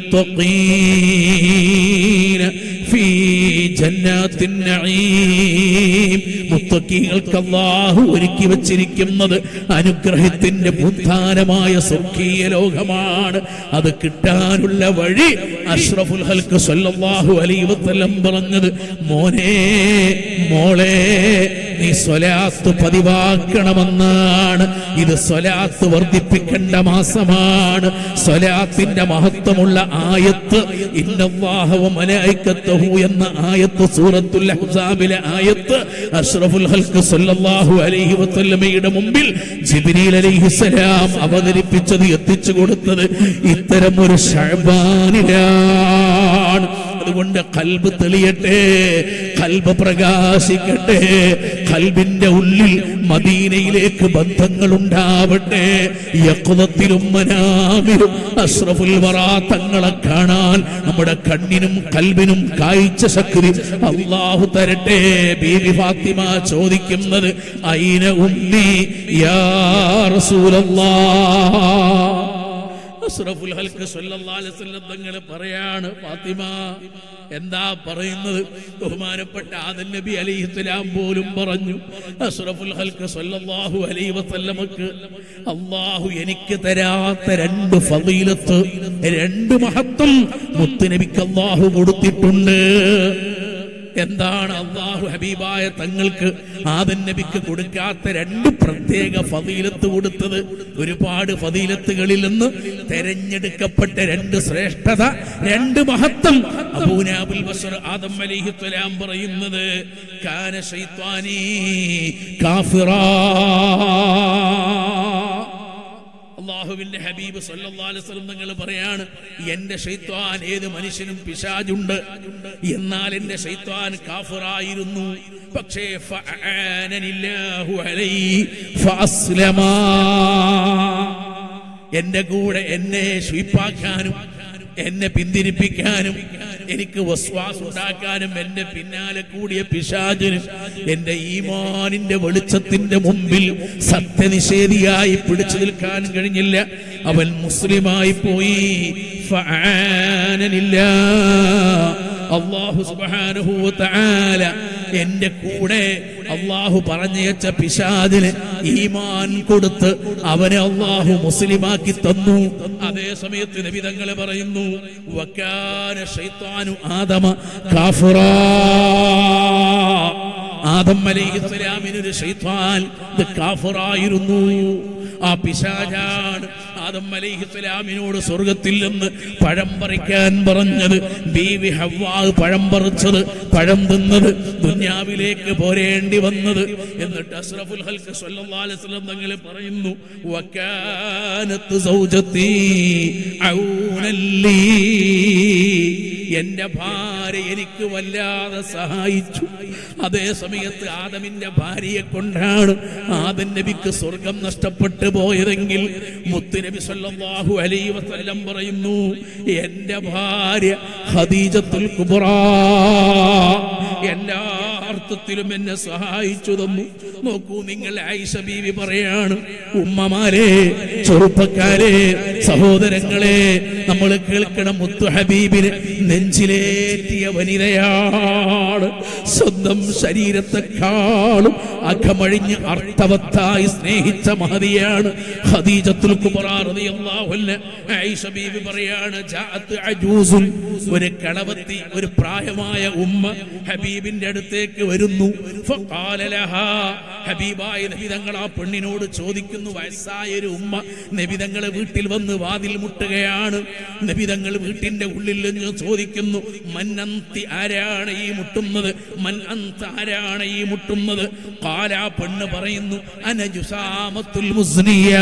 മുത്തഖീന ഫീ ജന്നാത്തിൻ നഈം, മുത്തഖീങ്ങൾക്ക് അല്ലാഹു ഒരുക്കി വച്ചിരിക്കുന്നത് അനുഗ്രഹത്തിന്റെ പൂന്താനമായ സ്വർഗീയ ലോകമാണ്. അത് കിട്ടാനുള്ള വഴി അഷ്റഫുൽ ഖൽഖ് സല്ലല്ലാഹു അലൈഹി വസല്ലം പറഞ്ഞത്, മോനെ മോളെ, നീ സ്വലാത്ത് പതിവാക്കണമെന്നാണ്. ഇത് സ്വലാത്ത് വർദ്ധിപ്പിക്കേണ്ട മാസമാണ്. സ്വലാത്തിന്റെ മഹത്വമുള്ള ആയത്ത് ഇന്നല്ലാഹ വ മലായികത്തുഹു എന്ന ആയത്ത് സൂറത്തുൽ അഹ്സാബിലെ ആയത്ത് അഷ്റഫുൽ ഖൽഖ് സല്ലല്ലാഹു അലൈഹി വസല്ലമയുടെ മുമ്പിൽ ജിബ്രീൽ അലൈഹിസ്സലാം അവതരിപ്പിച്ചത്, എത്തിച്ചു കൊടുത്തത് ഇത്തരം ഒരു ശഅബാനിലാണ്. അതുകൊണ്ട് ഖൽബ് തെളിയട്ടെ, ഖൽബ് പ്രകാശിക്കട്ടെ, ഖൽബിന്റെ ഉള്ളിൽ മദീനയിലേക്ക് ബന്ധങ്ങൾ ഉണ്ടാവട്ടെ. യഖ്ദത്തിലും മനാമിലും അഷ്റഫുൽ വറാ തങ്ങളെ കാണാൻ നമ്മുടെ കണ്ണിനും ഖൽബിനും കാഴ്ച ശക്തി അല്ലാഹു തരട്ടെ. ബീവി ഫാത്തിമ ചോദിക്കുന്നത്, ഐന ഉമ്മി യാ റസൂലല്ലാഹ്. അഷ്റഫുൽ ഖൽഖ് സല്ലല്ലാഹു അലൈഹി വസല്ലം തങ്ങൾ പറയാണ്, ഫാത്തിമ എന്താ പറയുന്നത്? ബഹുമാനപ്പെട്ട ആദം നബി അലൈഹിസ്സലാം പോലും പറഞ്ഞു, അഷ്റഫുൽ ഖൽഖ് സല്ലല്ലാഹു അലൈഹി വസല്ലമക്ക് അല്ലാഹു എനിക്ക് തരാത്ത 2 ഫളീലത്ത്, 2 മഹത്വം മുത്തുനബിക്ക് അല്ലാഹു കൊടുത്തിട്ടുണ്ട്. എന്താണ് അല്ലാഹു ഹബീബായ തങ്ങൾക്ക് ആദം നബിക്ക് കൊടുക്കാത്ത 2 പ്രത്യേക ഫളീലത്ത് കൊടുത്തത്? ഒരുപാട് ഫളീലത്തുകളിൽ നിന്ന് തെരഞ്ഞെടുക്കപ്പെട്ട 2 ശ്രേഷ്ഠത, 2 മഹത്വം. അബൂനാബുൽ ബശർ ആദം അലൈഹിസ്സലാം പറയുന്നത്, കാന ശൈത്വാനി കാഫിറാ. അല്ലാഹുവിന്റെ ഹബീബ് സല്ലല്ലാഹു അലൈഹി വസല്ലം തങ്ങൾ പറയാണ്, എന്റെ ശൈത്വാൻ, ഏത് മനുഷ്യനും പിശാചുണ്ട്, എന്നാൽ എന്റെ ശൈത്വാൻ കാഫിറായിരുന്നു. പക്ഷേ ഫഅനനില്ലാഹു അലൈഹി ഫഅസ്ലമാ, എന്റെ കൂടെ എന്നെ ശുയിപ്പാക്കാനും എന്നെ പിന്തിരിപ്പിക്കാനും എനിക്ക് വസ്വാസ് ഉണ്ടാക്കാനും എന്റെ പിന്നാലെ കൂടിയ പിശാചിനും എന്റെ ഈമാനിന്റെ വെളിച്ചത്തിന്റെ മുമ്പിൽ സത്യനിഷേധിയായി പിടിച്ചു നിൽക്കാൻ കഴിഞ്ഞില്ല. അവൻ മുസ്ലിമായി പോയി. അല്ലാഹു സുബ്ഹാനഹു വ തആല എന്റെ കൂടെ അല്ലാഹു പറഞ്ഞയച്ച പിശാചിന് ഈമാൻ കൊടുത്ത് അവനെ അല്ലാഹു മുസ്ലിമാക്കി തന്നു. അതേ സമയത്ത് നബി തങ്ങൾ പറയുന്നു, വകാന ശൈത്താനു ആദമ കാഫിറാ. ആദം അലൈഹിസ്സലാമിന് ഒരു ശൈത്താൻ കാഫിറായിരുന്നു. ആ പിശാചാണ്. ആദം അലൈഹിസ്സലാമിനോട് സ്വർഗത്തിൽ നിന്ന് പഴം പറിക്കാൻ പറഞ്ഞത്, ബീവി ഹവ്വാ പഴം പറിച്ചത്, പഴം തിന്നത്, ദുനിയാവിലേക്ക് പോരേണ്ടി വന്നത്. എന്നിട്ട് അഷ്റഫുൽ ഖൽഖ് സ്വല്ലല്ലാഹു അലൈഹി വസല്ലം തങ്ങൾ പറയുന്നു, വകാനത്ത് സൗജത്തി ഔനല്ലി, എന്റെ ഭാര്യ എനിക്ക് വല്ലാതെ സഹായിച്ചു. അതേ സമയത്ത് ആദമിന്റെ ഭാര്യയെ കൊണ്ടാണ് ആദം നബിക്ക് സ്വർഗം നഷ്ടപ്പെട്ടു പോയതെങ്കിൽ മുത്തുനബി സല്ലല്ലാഹു അലൈഹി വസല്ലം പറയുന്നു, എന്റെ ഭാര്യ ഖദീജത്തുൽ കുബ്രാ എല്ലാ അർത്ഥത്തിലും എന്നെ സഹായിച്ചു തന്നു. നോക്കൂ നിങ്ങൾ, ആയിഷ ബീവി പറയാണ്, ഉമ്മമാരെ, ചെറുപ്പക്കാരെ, സഹോദരങ്ങളെ, നമ്മൾ കേൾക്കണം, മുത്തു ഹബീബിനെ നെഞ്ചിലേറ്റിയ വനിതയാണ്. സ്വന്തം ശരീരത്തെക്കാളും അകമഴിഞ്ഞ് അർത്ഥവത്തായി സ്നേഹിച്ച മഹതിയാണ് ഖദീജത്തുൽ കുബ്രാ റളിയല്ലാഹു അൻഹ. ആയിഷ ബീവി പറയാണ്, ജാഅത്ത് അജൂസുൻ, ഒരു കളവത്തി, ഒരു പ്രായമായ ഉമ്മ ഹബീബിന്റെ അടുത്തേക്ക് വരുന്നു. ഫഖാല ലഹാ, ഹബീബായ നബി തങ്ങൾ ആ പെണ്ണിനോട് ചോദിക്കുന്നു, വയസ്സായ ഒരു ഉമ്മ നബി തങ്ങളെ വീട്ടിൽ വന്ന് വാതിൽ മുട്ടുകയാണ്. നബി തങ്ങൾ വീട്ടിന്റെ ഉള്ളിൽ നിന്ന് ചോദിക്കുന്നു, മൻ അന്തി, ആരാണ് ഈ മുട്ടുന്നത്? മൻ അന്ത, ആരാണ് ഈ മുട്ടുന്നത്? ഖാല, പെണ്ണ് പറയുന്നു, അന ജുസാമത്തുൽ മുസ്നിയ,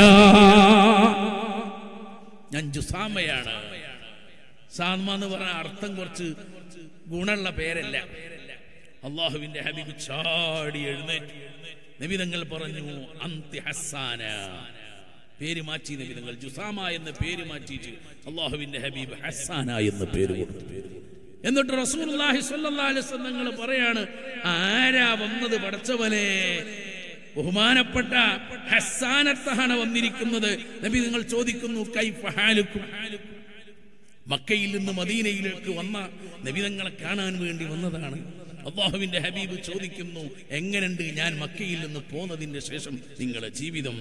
ഞാൻ ജുസാമയാണ്. സാമ എന്ന് പറഞ്ഞ അർത്ഥം കുറച്ച് ഗുണമുള്ള പേരല്ല. അള്ളാഹുവിന്റെ ഹബീബ് ചാടി എഴുന്നേറ്റു. നബി തങ്ങൾ പറഞ്ഞു, അന്തി ഹസ്സാന, പേര് മാറ്റി നബി തങ്ങൾ. ജുസാമ എന്ന പേര് മാറ്റിയിട്ട് അള്ളാഹുവിന്റെ ഹബീബ് ഹസ്സാന എന്ന പേര് കൊടുത്തു. എന്നിട്ട് റസൂലുള്ളാഹി സ്വല്ലല്ലാഹു അലൈഹി വസല്ലം തങ്ങൾ പറയാണ്, ആരാ വന്നത് പടച്ചവനെ? ബഹുമാനപ്പെട്ട ഹസ്സാനത്താണ് വന്നിരിക്കുന്നത്. നബി നിങ്ങൾ ചോദിക്കുന്നു, കൈഫ ഹാലുക്കും? മക്കയിൽ നിന്ന് മദീനയിലേക്ക് വന്ന നബി തങ്ങളെ കാണാൻ വേണ്ടി വന്നതാണ്. അല്ലാഹുവിന്റെ ഹബീബ് ചോദിക്കുന്നു, എങ്ങനെയുണ്ട് ഞാൻ മക്കയിൽ നിന്ന് പോന്നതിന്റെ ശേഷം നിങ്ങളുടെ ജീവിതം?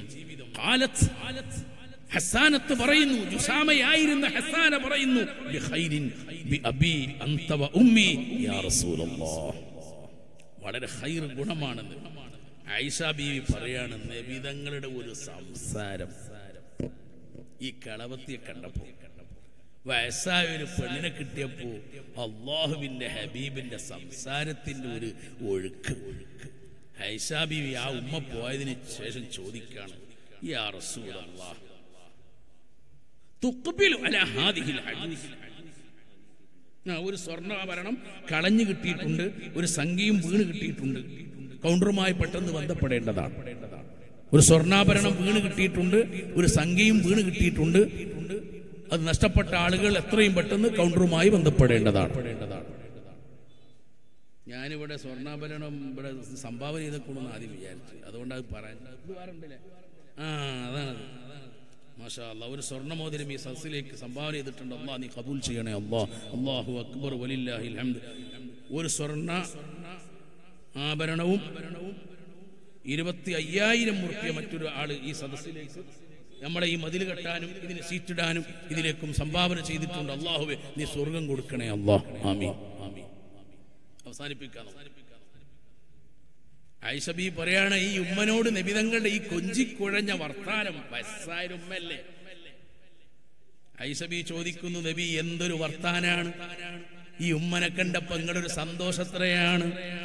ഹസ്സാനത്ത് പറയുന്നു, ജുസാമയായിരുന്ന ഹസ്സാന പറയുന്നു, ബിഖൈരിൻ ബിഅബി അൻത വ ഉമ്മി യാ റസൂലല്ലാഹ്, വളരെ ഖൈർ ഗുണമാണെന്ന് ആയിഷ ബീവി പറയാണ്. നബി തങ്ങളുടെ ഒരു സംസാരം ഈ കളവത്തിയെ കണ്ടപ്പോ, വയസ്സായ ഒരു പെണ്ണിനെ കിട്ടിയപ്പോ അള്ളാഹുവിന്റെ ഹബീബിന്റെ സംസാരത്തിന്റെ ഒരു ഒഴുക്ക്. ആയിഷ ബീവി ആ ഉമ്മ പോയതിന് ശേഷം ചോദിക്കാണ്, യാ റസൂലല്ലാഹ്, തുഖ്ബിലു അലാ ഹാദിഹിൽ അജൂസ്, ഒരു സ്വർണ്ണാഭരണം കളഞ്ഞു കിട്ടിയിട്ടുണ്ട്, ഒരു സംഖ്യയും വീണ് കിട്ടിയിട്ടുണ്ട്, കൗണ്ടറുമായി പെട്ടെന്ന് ബന്ധപ്പെടേണ്ടതാണ്. ഒരു സ്വർണ്ണാഭരണം വീണ് കിട്ടിയിട്ടുണ്ട്, ഒരു സംഖ്യയും വീണ് കിട്ടിയിട്ടുണ്ട്. അത് നഷ്ടപ്പെട്ട ആളുകൾ എത്രയും പെട്ടെന്ന് കൗണ്ടറുമായി ബന്ധപ്പെടേണ്ടതാണ്. ഞാനിവിടെ സ്വർണ്ണാഭരണം ഇവിടെ സംഭാവന ചെയ്തേക്കൊള്ളൂന്ന് ആദ്യം വിചാരിച്ചു, അതുകൊണ്ട് അത് പറയാൻ. അതാണ് മാഷാ അല്ലാഹ്, ഒരു സ്വർണ്ണമോതിരം ഈ സദസ്സിലേക്ക് സംഭാവന ചെയ്തിട്ടുണ്ട്. അല്ലാഹ് നീ കബൂൽ ചെയ്യണേ അല്ലാഹ്. അല്ലാഹു അക്ബർ വലില്ലാഹിൽ ഹംദ്. ഒരു സ്വർണ്ണ ആഭരണവും 25,000 ഉറുപ്പിക മറ്റൊരു ആള് ഈ സദസ്സിലേക്ക് നമ്മളെ ഈ മതിൽ കെട്ടാനും ഇതിന് സീറ്റിടാനും ഇതിലേക്കും സംഭാവന ചെയ്തിട്ടുണ്ട്. അല്ലാഹുവേ നീ സ്വർഗം കൊടുക്കണേ അല്ലാഹ്. ആമീൻ. അവസാനിപ്പിക്കാം. ആയിഷ ബീവി പറയാണ്, ഈ ഉമ്മനോട് നബി തങ്ങളുടെ ഈ കൊഞ്ചിക്കുഴഞ്ഞ വർത്താനം, വയസ്സായ ഉമ്മല്ലേ. ആയിഷ ബീവി ചോദിക്കുന്നു, നബി എന്തൊരു വർത്താനാണ് ഈ ഉമ്മനെ കണ്ടപ്പോ നിങ്ങളൊരു സന്തോഷത്രയാണ്?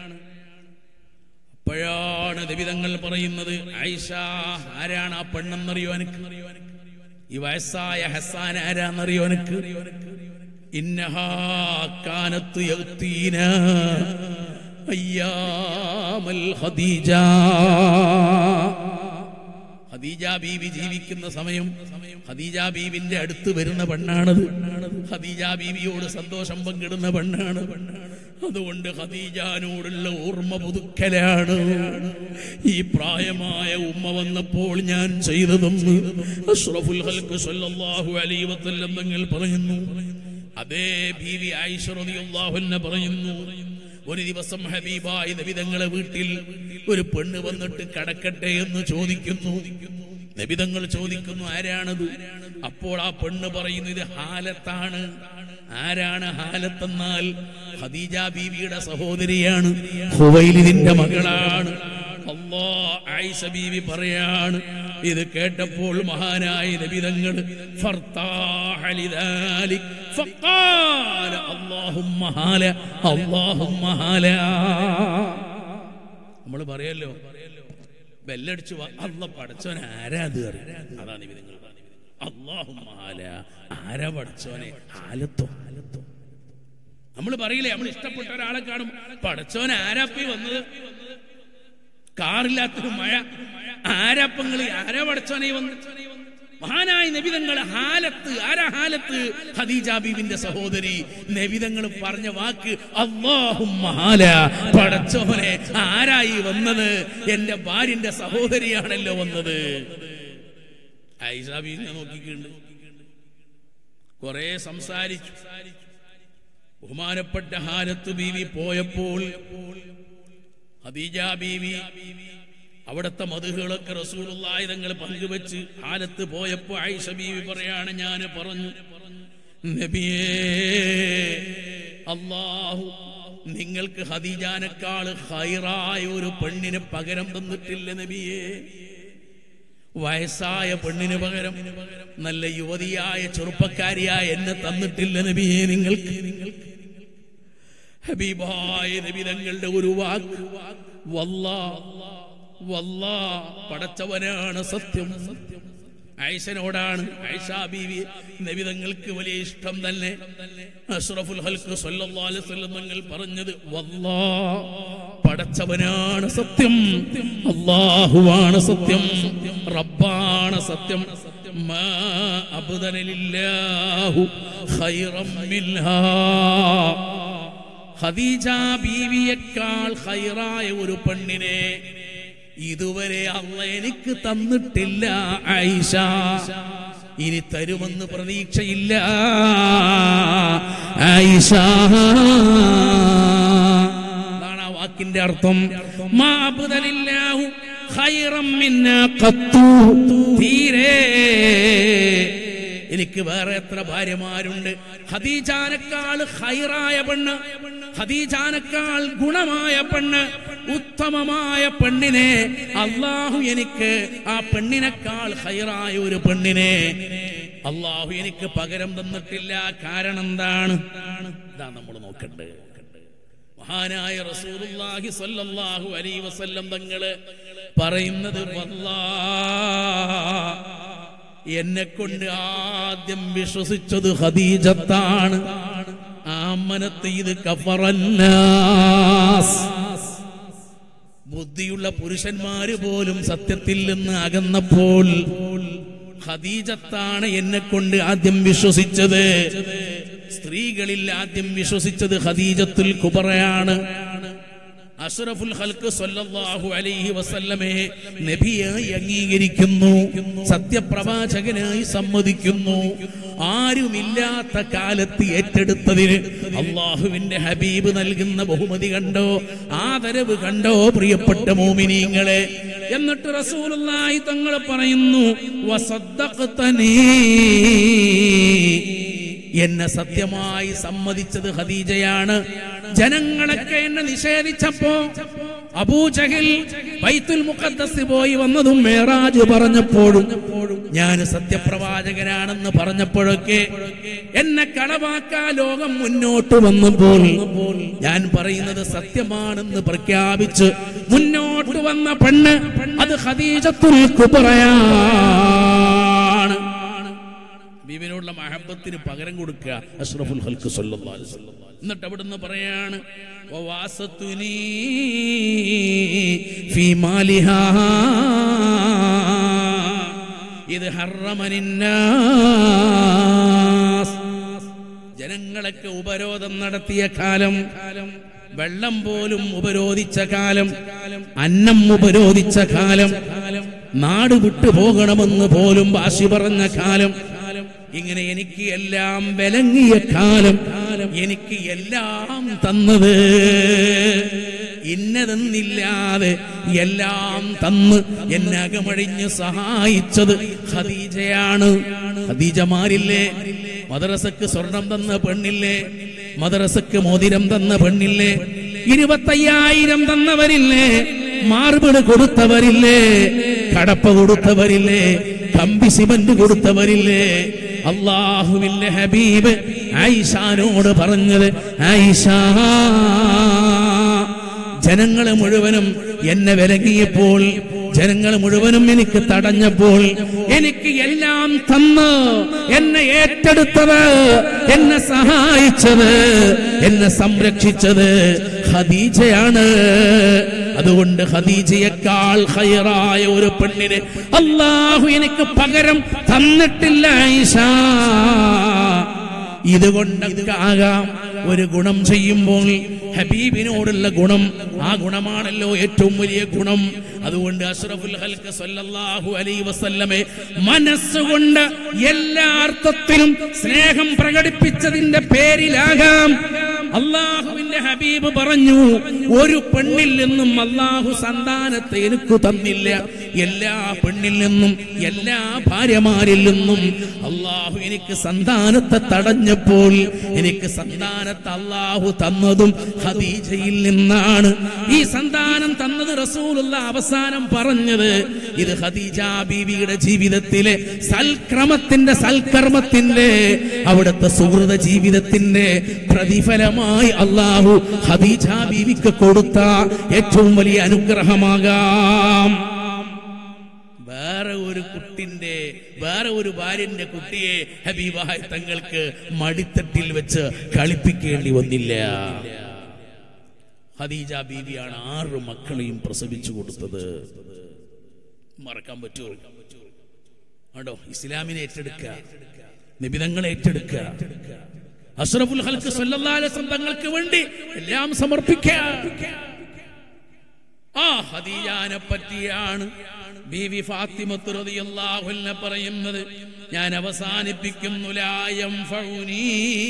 അപ്പോഴാണ് നബി തങ്ങൾ പറയുന്നത്, ആയിഷ, ആരാണ് ആ പെണ്ണെന്നറിയോ എനിക്ക്? ഈ വയസ്സായ ഹസ്സാൻ ആരാന്നറിയോ എനിക്ക്? ഇന്നഹാ കാനത്ത് യഅ്തീന അയ്യാമൽ ഖദീജ, ഖദീജ ബീവി ജീവിക്കുന്ന സമയം ഖദീജ ബീവിന്റെ അടുത്ത് വരുന്ന പെണ്ണാണത്. ഖദീജ ബീവിയോട് സന്തോഷം പങ്കിടുന്ന പെണ്ണാണ്. അതുകൊണ്ട് ഖദീജാനോടുള്ള ഓർമ്മ പുതുക്കലാണ് ഈ പ്രായമായ ഉമ്മ വന്നപ്പോൾ ഞാൻ ചെയ്തതെന്ന് അഷ്റഫുൽ ഖൽഖ് സ്വല്ലല്ലാഹു അലൈഹി വസല്ലം തങ്ങൾ പറയുന്നു. അതേ ബീവി ആയിഷ റളിയല്ലാഹു അൻഹ പറയുന്നു, ഒരു ദിവസം ഹബീബായ നബി തങ്ങളെ വീട്ടിൽ ഒരു പെണ്ണ് വന്നിട്ട് കടക്കട്ടെ എന്ന് ചോദിക്കുന്നു. നബി തങ്ങൾ ചോദിക്കുന്നു, ആരാണത്? അപ്പോൾ ആ പെണ്ണ് പറയുന്നു, ഇത് ഹാലത്താണ്. ആരാണ് ഹാലത്തെന്നാൽ ഖദീജ ബീവിയുടെ സഹോദരിയാണ്, ഖുവൈലിദിന്റെ മകളാണ്. അല്ലാഹ്, ആയിഷ ബീവി പറയാണ്, ഇത് കേട്ടപ്പോൾ മഹാനായ നബി തങ്ങൾ ഫർതാഹ ലിദാലിക് ഫഖാല അല്ലാഹുമ്മ ഹാല അല്ലാഹുമ്മ ഹാല. നമ്മൾ പറയല്ലോ ബെല്ലടിച്ചു അല്ലാഹ് പടച്ചോനെ ആരാത് അറിയാം. അതാണ് നബി തങ്ങൾ അല്ലാഹുമ്മ ഹാല, ആരാ പടച്ചോനെ ഹാലത്തോ. നമ്മൾ പറയില്ലേ, നമ്മൾ ഇഷ്ടപ്പെട്ട ഒരാളെ കാണും പടച്ചോൻ ആരാപ്പി വന്നത്, കാറില്ലാത്തൊരു മഴ, ആരാപ്പങ്ങള് ആരാ പടച്ചോനെ വന്ന്. മഹാനായ നബിതങ്ങൾ ഹാലത്ത്, ആരാ ഹാലത്ത്? ഖദീജ ബീവിന്റെ സഹോദരി. നബിതങ്ങൾ പറഞ്ഞ വാക്ക് അല്ലാഹുമ്മ ഹാല, പടച്ചോനെ ആരായി വന്നത്? എന്റെ ഭാര്യന്റെ സഹോദരിയാണല്ലോ വന്നത്. ആയിഷ ബീവിനെ നോക്കിക്കണ്ട് കുറെ സംസാരിച്ചു. ബഹുമാനപ്പെട്ട ഹാലത്ത് ബീവി പോയപ്പോൾ ഖദീജ ബീവി അവിടുത്തെ മധുഹുകളൊക്കെ റസൂലുള്ളാഹി തങ്ങൾ പങ്കുവെച്ച് ഹാലത്ത് പോയപ്പോൾ ആയിഷ ബീവി പറയാണ്, ഞാൻ പറഞ്ഞു നബിയേ, അല്ലാഹു നിങ്ങൾക്ക് ഖദീജാനേക്കാൾ ഖൈറായ ഒരു പെണ്ണിനെ പകരം തന്നിട്ടില്ല നബിയേ. വയസ്സായ പെണ്ണിന് പകരം നല്ല യുവതിയായ ചെറുപ്പക്കാരിയായ എന്നെ തന്നിട്ടില്ല നബിയേ നിങ്ങൾക്ക്. ഹബീബായ നബി തങ്ങളുടെ ഒരു വാക്ക് വല്ലാ പടച്ചവനാണ് സത്യം. ആയിഷനോടാണ്, ആയിഷ ബീവി നബി തങ്ങൾക്ക് വലിയ ഇഷ്ടം തന്നെ. അഷ്റഫുൽ ഖൽഖ് സല്ലല്ലാഹു അലൈഹി വസല്ലം തങ്ങൾ പറഞ്ഞത് വല്ലാ പടച്ചവനാണ് സത്യം, അല്ലാഹുവാണ് സത്യം, റബ്ബാണ് സത്യം. മാ അബ്ദലലില്ലാഹു ഖൈറൻ മിൻഹാ, ഖദീജ ബീവിയേക്കാൾ ഖൈറായ ഒരു പെണ്ണിനെ ഇതുവരെ അല്ലാഹ് എനിക്ക് തന്നിട്ടില്ല ആയിഷ. ഇനി തരുമെന്ന് പ്രതീക്ഷയില്ല ആയിഷ. അതാണ് ആ വാക്കിന്റെ അർത്ഥം. മാ അബ്ദലില്ലാഹു ഖൈറൻ മിന്നാ ഖത്തു, തീരെ എനിക്ക് വേറെ എത്ര ഭാര്യമാരുണ്ട്. ഖദീജാനേക്കാൾ ഖൈറായ പെണ്ണ്, ഖദീജാനേക്കാൾ ഗുണമായ പെണ്ണ്, ഉത്തമമായ പെണ്ണിനെ അല്ലാഹു എനിക്ക്, ആ പെണ്ണിനേക്കാൾ ഖൈറായ ഒരു പെണ്ണിനെ അല്ലാഹു എനിക്ക് പകരം തന്നിട്ടില്ല. കാരണം എന്താണ്? ഇതാ നമ്മൾ നോക്കണ്ടേ. മഹാനായ റസൂലുള്ളാഹി സ്വല്ലല്ലാഹു അലൈഹി വസല്ലം തങ്ങള് പറയുന്നത് വല്ലാഹ് എന്നെ കൊണ്ട് ആദ്യം വിശ്വസിച്ചത് ഖദീജത്താണ്. ആമനത്ത് ഇത് കഫറന്നാസ്, ബുദ്ധിയുള്ള പുരുഷന്മാര് പോലും സത്യത്തിൽ നിന്ന് അകന്നപ്പോൾ ഖദീജത്താണ് എന്നെ കൊണ്ട് ആദ്യം വിശ്വസിച്ചത്. സ്ത്രീകളിൽ ആദ്യം വിശ്വസിച്ചത് ഖദീജത്തുൽ കുബറയാണ്. അഷ്റഫുൽ ഖൽഖ് സല്ലല്ലാഹു അലൈഹി വസല്ലമയെ നബിയായി അംഗീകരിക്കുന്നു, സത്യപ്രവാചകനായി സമ്മതിക്കുന്നു. ആരുമില്ലാത്ത കാലത്ത് ഏറ്റെടുത്തതിന് അല്ലാഹുവിന്റെ ഹബീബ് നൽകുന്ന ബഹുമതി കണ്ടോ, ആദരവ് കണ്ടോ പ്രിയപ്പെട്ട മോമിനീങ്ങളെ. എന്നിട്ട് റസൂലുള്ളാഹി തങ്ങൾ പറയുന്നു വസദ്ദഖ്തനീ, എന്നെ സത്യമായി സമ്മതിച്ചത് ഖദീജയാണ്. ജനങ്ങളൊക്കെ എന്നെ നിഷേധിച്ചപ്പോ അബൂജഹൽ ബൈത്തുൽ മുഖദ്ദസ് പോയി വന്നതും മേറാജ് പറഞ്ഞപ്പോഴും ഞാൻ സത്യപ്രവാചകനാണെന്ന് പറഞ്ഞപ്പോഴൊക്കെ എന്നെ കളവാക്കാ ലോകം മുന്നോട്ട് വന്നപ്പോൾ ഞാൻ പറയുന്നത് സത്യമാണെന്ന് പ്രഖ്യാപിച്ച് മുന്നോട്ട് വന്ന പെണ്ണ് അത് ഖദീജത്തുൽ കുബ്റയാണ്. ബീവിനോടുള്ള മഹബത്തിന് പകരം കൊടുക്കുക അഷ്റഫുൽ ഖൽഖ് സല്ലല്ലാഹു അലൈഹി വസല്ലം. എന്നിട്ട് അവിടുന്ന് പറയാണ് വവാസതുനി ഫീ മാലിഹാ ഇത് ഹറമനിന്നാസ്. ജനങ്ങളൊക്കെ ഉപരോധം നടത്തിയ കാലം, വെള്ളം പോലും ഉപരോധിച്ച കാലം, അന്നം ഉപരോധിച്ച കാലം, നാട് വിട്ടു പോകണമെന്ന് പോലും വാശി പറഞ്ഞ കാലം, ഇങ്ങനെ എനിക്ക് എല്ലാം വിലങ്ങിയ കാലം, എനിക്ക് എല്ലാം തന്നത് ഇന്നതെന്നില്ലാതെ എല്ലാം തന്ന് എന്നെ അകമഴിഞ്ഞ് സഹായിച്ചത് ഖദീജയാണ്. ഖദീജമാരില്ലേ? മദ്രസക്ക് സ്വർണം തന്ന പെണ്ണില്ലേ? മദ്രസക്ക് മോതിരം തന്ന പെണ്ണില്ലേ? 25,000 തന്നവരില്ലേ? മാർബിൾ കൊടുത്തവരില്ലേ? കടപ്പ കൊടുത്തവരില്ലേ, കമ്പി സിമന്റ് കൊടുത്തവരില്ലേ? അല്ലാഹുവിന്റെ ഹബീബ് ആയിഷാനോട് പറഞ്ഞത്, ആയിഷ, ജനങ്ങൾ മുഴുവനും എന്നെ വിലങ്ങിയപ്പോൾ, ജനങ്ങൾ മുഴുവനും എനിക്ക് തടഞ്ഞപ്പോൾ, എനിക്ക് എല്ലാം തന്ന് എന്നെ ഏറ്റെടുത്തത്, എന്നെ സഹായിച്ചത്, എന്നെ സംരക്ഷിച്ചത് ഖദീജയാണ്. അതുകൊണ്ട് ഖദീജയേക്കാൾ ഖൈറായ ഒരു പെണ്ണിനെ അല്ലാഹു എനിക്ക് പകരം തന്നിട്ടില്ല ആയിഷ. ഇതുകൊണ്ടൊക്കെ ആകാം ഒരു ഗുണം ചെയ്യുമ്പോൾ ഹബീബിനോടുള്ള ഗുണം, ആ ഗുണമാണല്ലോ ഏറ്റവും വലിയ ഗുണം. അതുകൊണ്ട് അഷ്റഫുൽ ഖൽഖ് സല്ലല്ലാഹു അലൈഹി വസല്ലമെ മനസ്സുകൊണ്ട് എല്ലാ അർത്ഥത്തിലും സ്നേഹം പ്രകടിപ്പിച്ചതിന്റെ പേരിലാകാം അല്ലാഹുവിന്റെ ഹബീബ് പറഞ്ഞു, ഒരു പെണ്ണിൽ നിന്നും അല്ലാഹു സന്താനത്തെ എനിക്ക് തന്നില്ല. എല്ലാ പെണ്ണിൽ നിന്നും, എല്ലാ ഭാര്യമാരിൽ നിന്നും അല്ലാഹു എനിക്ക് സന്താനത്തെ തടഞ്ഞപ്പോൾ എനിക്ക് സന്താനത്തെ അല്ലാഹു തന്നതും ഖദീജയിൽ നിന്നാണ്. ഈ സന്താനം തന്നത് റസൂലുള്ളാഹി അവസാനം പറഞ്ഞത് ഇത് ഖദീജ ബീവിയുടെ ജീവിതത്തിലെ സൽക്കർമ്മത്തിന്റെ അവിടുത്തെ സുഹൃത ജീവിതത്തിന്റെ പ്രതിഫലമായി അല്ലാഹു ഖദീജ ബീവിക്ക് കൊടുത്ത ഏറ്റവും വലിയ അനുഗ്രഹമാകാം. വേറെ ഒരു ഭാര്യന്റെ കുട്ടിയെ ഹബീബായ തങ്ങൾക്ക് മടിത്തട്ടിൽ വെച്ച് കളിപ്പിക്കേണ്ടി വന്നില്ല. ഖദീജ ബീവിയാണ് 6 മക്കളെയും പ്രസവിച്ചു കൊടുത്തത്. മറക്കാൻ പറ്റുമോ? ആണോ? ഇസ്ലാമിനെ ഏറ്റെടുക്കുക, നിബിധങ്ങളെ ഏറ്റെടുക്കുക, അഷ്റഫുൽ ഖൽഖ് സല്ലല്ലാഹു അലൈഹി വസല്ലം തങ്ങൾക്ക് വേണ്ടി എല്ലാം സമർപ്പിക്കുക. ആ ഖദീജയെ പറ്റിയാണ് ബീവി ഫാത്തിമത്ത് റളിയല്ലാഹു അൻഹ പറയുന്നത്. ഞാൻ അവസാനിപ്പിക്കുന്നു, ലാ യൻഫഉനി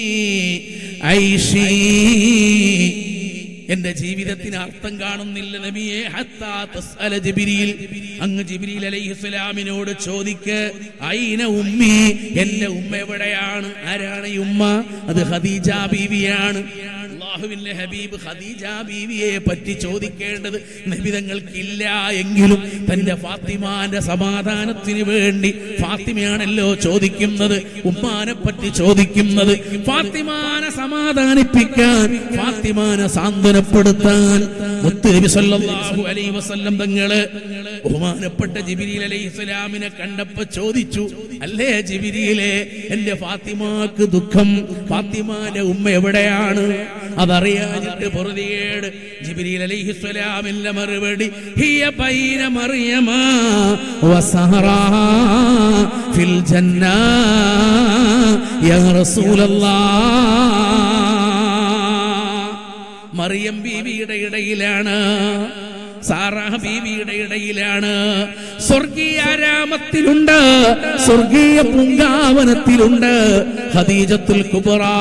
ഐഷി, എന്റെ ജീവിതത്തിന് അർത്ഥം കാണുന്നില്ല നബിയെ, ഹത്താ തസ്അല ജിബ്രീൽ, അങ്ങ് ജിബ്രീൽ അലൈഹിസ്സലാമിനോട് ചോദിക്ക്, ഐന ഉമ്മി, എന്റെ ഉമ്മ എവിടെയാണ്? ആരാണ് ഈ ഉമ്മ? അത് ഖദീജ ബീവിയാണ്. അല്ലാഹുവിന്റെ ഹബീബ് ഖദീജ ബീവിയെ പറ്റി ചോദിക്കേണ്ടത് നബിതങ്ങൾക്കില്ല എങ്കിലും തന്റെ ഫാത്തിമാന്റെ സമാധാനത്തിന് വേണ്ടി ഫാത്തിമയാണല്ലോ ചോദിക്കുന്നത്, ഉമ്മാനെ പറ്റി ചോദിക്കുന്നത്. ഫാത്തിമാനെ സമാധാനിപ്പിക്കാൻ, ഫാത്തിമാനെ സാന്ത്വനപ്പെടുത്താൻ മുത്തുനബി സല്ലല്ലാഹു അലൈഹി വസല്ലം തങ്ങള് ബഹുമാനപ്പെട്ട ജിബ്രീൽ അലൈഹിസ്സലാമിനെ കണ്ടപ്പോ ചോദിച്ചു, അല്ലേ ജിബ്രീലേ, എന്റെ ഫാത്തിമാക്ക് ദുഃഖം, ഫാത്തിമാന്റെ ഉമ്മ എവിടെയാണ്? അതറിയാനിട്ട് പൊറുതിയേട്. ജിബ്രീൽ അലൈഹിസ്സലാമിന്റെ മറുപടി, ഹിയ ബൈന മറിയമ വസഹറാ ഫിൽ ജന്ന യാ റസൂലല്ലാഹ്. മറിയം ബീവിയുടെ ഇടയിലാണ്, സാറാ ബീവിയുടെ ഇടയിലാണ്. സ്വർഗീയ ആരാമത്തിലുണ്ട്, സ്വർഗീയ പൂങ്കാവനത്തിലുണ്ട് ഖദീജത്തുൽ കുബ്രാ.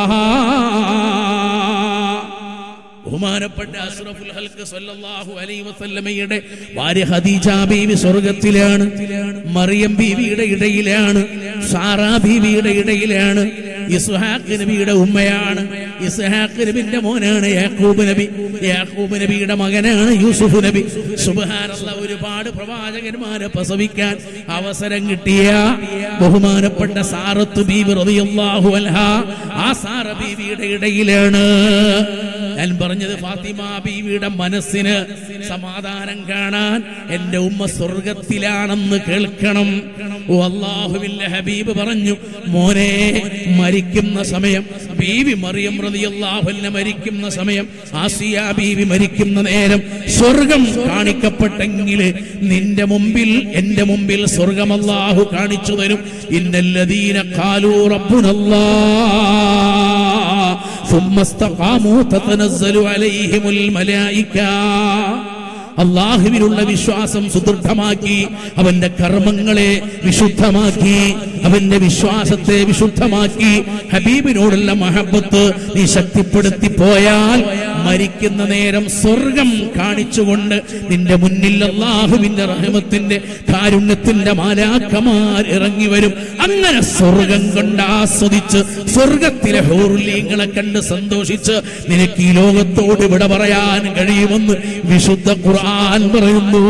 ബഹുമാനപ്പെട്ട അഷ്റഫുൽ ഖൽഖ് സല്ലല്ലാഹു അലൈഹി വസല്ലമയുടെ ഭാര്യ ഖദീജ ബീവി സ്വർഗത്തിലാണ്, മറിയം ബീവിയുടെ ഇടയിലാണ്, സാറാ ബീവിയുടെ ഇടയിലാണ്. ഇസ്ഹാഖ് നബിയുടെ ഉമ്മയാണ്, ഇസ്ഹാഖ് നബിന്റെ മോനാണ് യാക്കൂബ് നബി, യാക്കൂബ് നബിയുടെ മകനാണ് യൂസുഫ് നബി. സുബ്ഹാനല്ലാഹ്, ഒരുപാട് പ്രവാചകന്മാരെ പ്രസവിക്കാൻ അവസരം കിട്ടിയ ബഹുമാനപ്പെട്ട സാറത്ത് ബീവി റളിയല്ലാഹു അൻഹാ, ആ സാറ ബീവിയുടെ ഇടയിലാണ്. ഞാൻ പറഞ്ഞത് ഫാത്തിമ ബീവിയുടെ മനസ്സിന് സമാധാനം കാണാൻ എന്റെ ഉമ്മ സ്വർഗത്തിലാണെന്ന് കേൾക്കണം. ഓ അല്ലാഹുവിന്റെ ഹബീബ് പറഞ്ഞു, മോനെ, മരിക്കുന്ന സമയം ബീവി മറിയം റളിയല്ലാഹു അൻഹ മരിക്കുന്ന സമയം, ആസിയ ബീവി മരിക്കുന്ന നേരം സ്വർഗം കാണിക്കപ്പെട്ടെങ്കിൽ നിന്റെ മുമ്പിൽ, എന്റെ മുമ്പിൽ സ്വർഗം അല്ലാഹു കാണിച്ചു തരും. ഇന്നല്ലദീന ഖാലൂ റബ്ബുനല്ലാഹ് ثم استقاموا تتنزل عليهم الملائكة. അല്ലാഹുവിലുള്ള വിശ്വാസം സുദൃഢമാക്കി, അവന്റെ കർമ്മങ്ങളെ വിശുദ്ധമാക്കി, അവന്റെ വിശ്വാസത്തെ വിശുദ്ധമാക്കി, ഹബീബിനോടുള്ള മഹബത്ത് നീ ശക്തിപ്പെടുത്തി പോയാൽ മരിക്കുന്ന നേരം സ്വർഗം കാണിച്ചുകൊണ്ട് നിന്റെ മുന്നിൽ അല്ലാഹുവിന്റെ റഹ്മത്തിന്റെ കാരുണ്യത്തിന്റെ മാലാഖമാർ ഇറങ്ങി വരും. അങ്ങനെ സ്വർഗം കണ്ട് ആസ്വദിച്ച്, സ്വർഗത്തിലെ ഹൂറുലീങ്ങളെ കണ്ട് സന്തോഷിച്ച് നിനക്ക് ഈ ലോകത്തോട് വിട പറയാൻ കഴിയുമെന്ന് വിശുദ്ധ ഖുർആൻ ഖുർആൻ പറയുന്നു.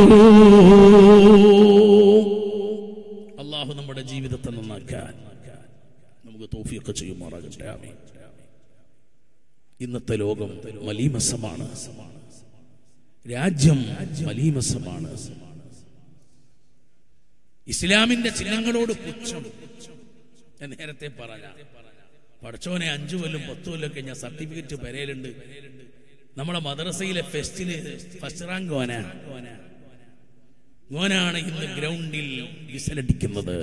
അല്ലാഹു നമ്മുടെ ജീവിതത്തെ നന്നാക്കാൻ നമുക്ക് തൗഫീഖ് ചെയ്യുമാറാകട്ടെ. ആമീൻ. ഇന്നത്തെ ലോകം മലീമസമാണ്, രാജ്യം മലീമസമാണ്. ഇസ്ലാമിന്റെ ചിഹ്നങ്ങളോട് പുച്ഛം. ഞാൻ നേരത്തെ പറഞ്ഞ പഠിച്ചോനെ 5 കൊല്ലം 10 കൊല്ലമൊക്കെ ഞാൻ സർട്ടിഫിക്കറ്റ് പെരയിലുണ്ട്. നമ്മളെ മദ്രസയിലെ ഫെസ്റ്റിന് ഫസ്റ്റ് റാങ്ക് ഓനാണ് ഇന്ന് ഗ്രൗണ്ടിൽ വിസലടിക്കുന്നത്.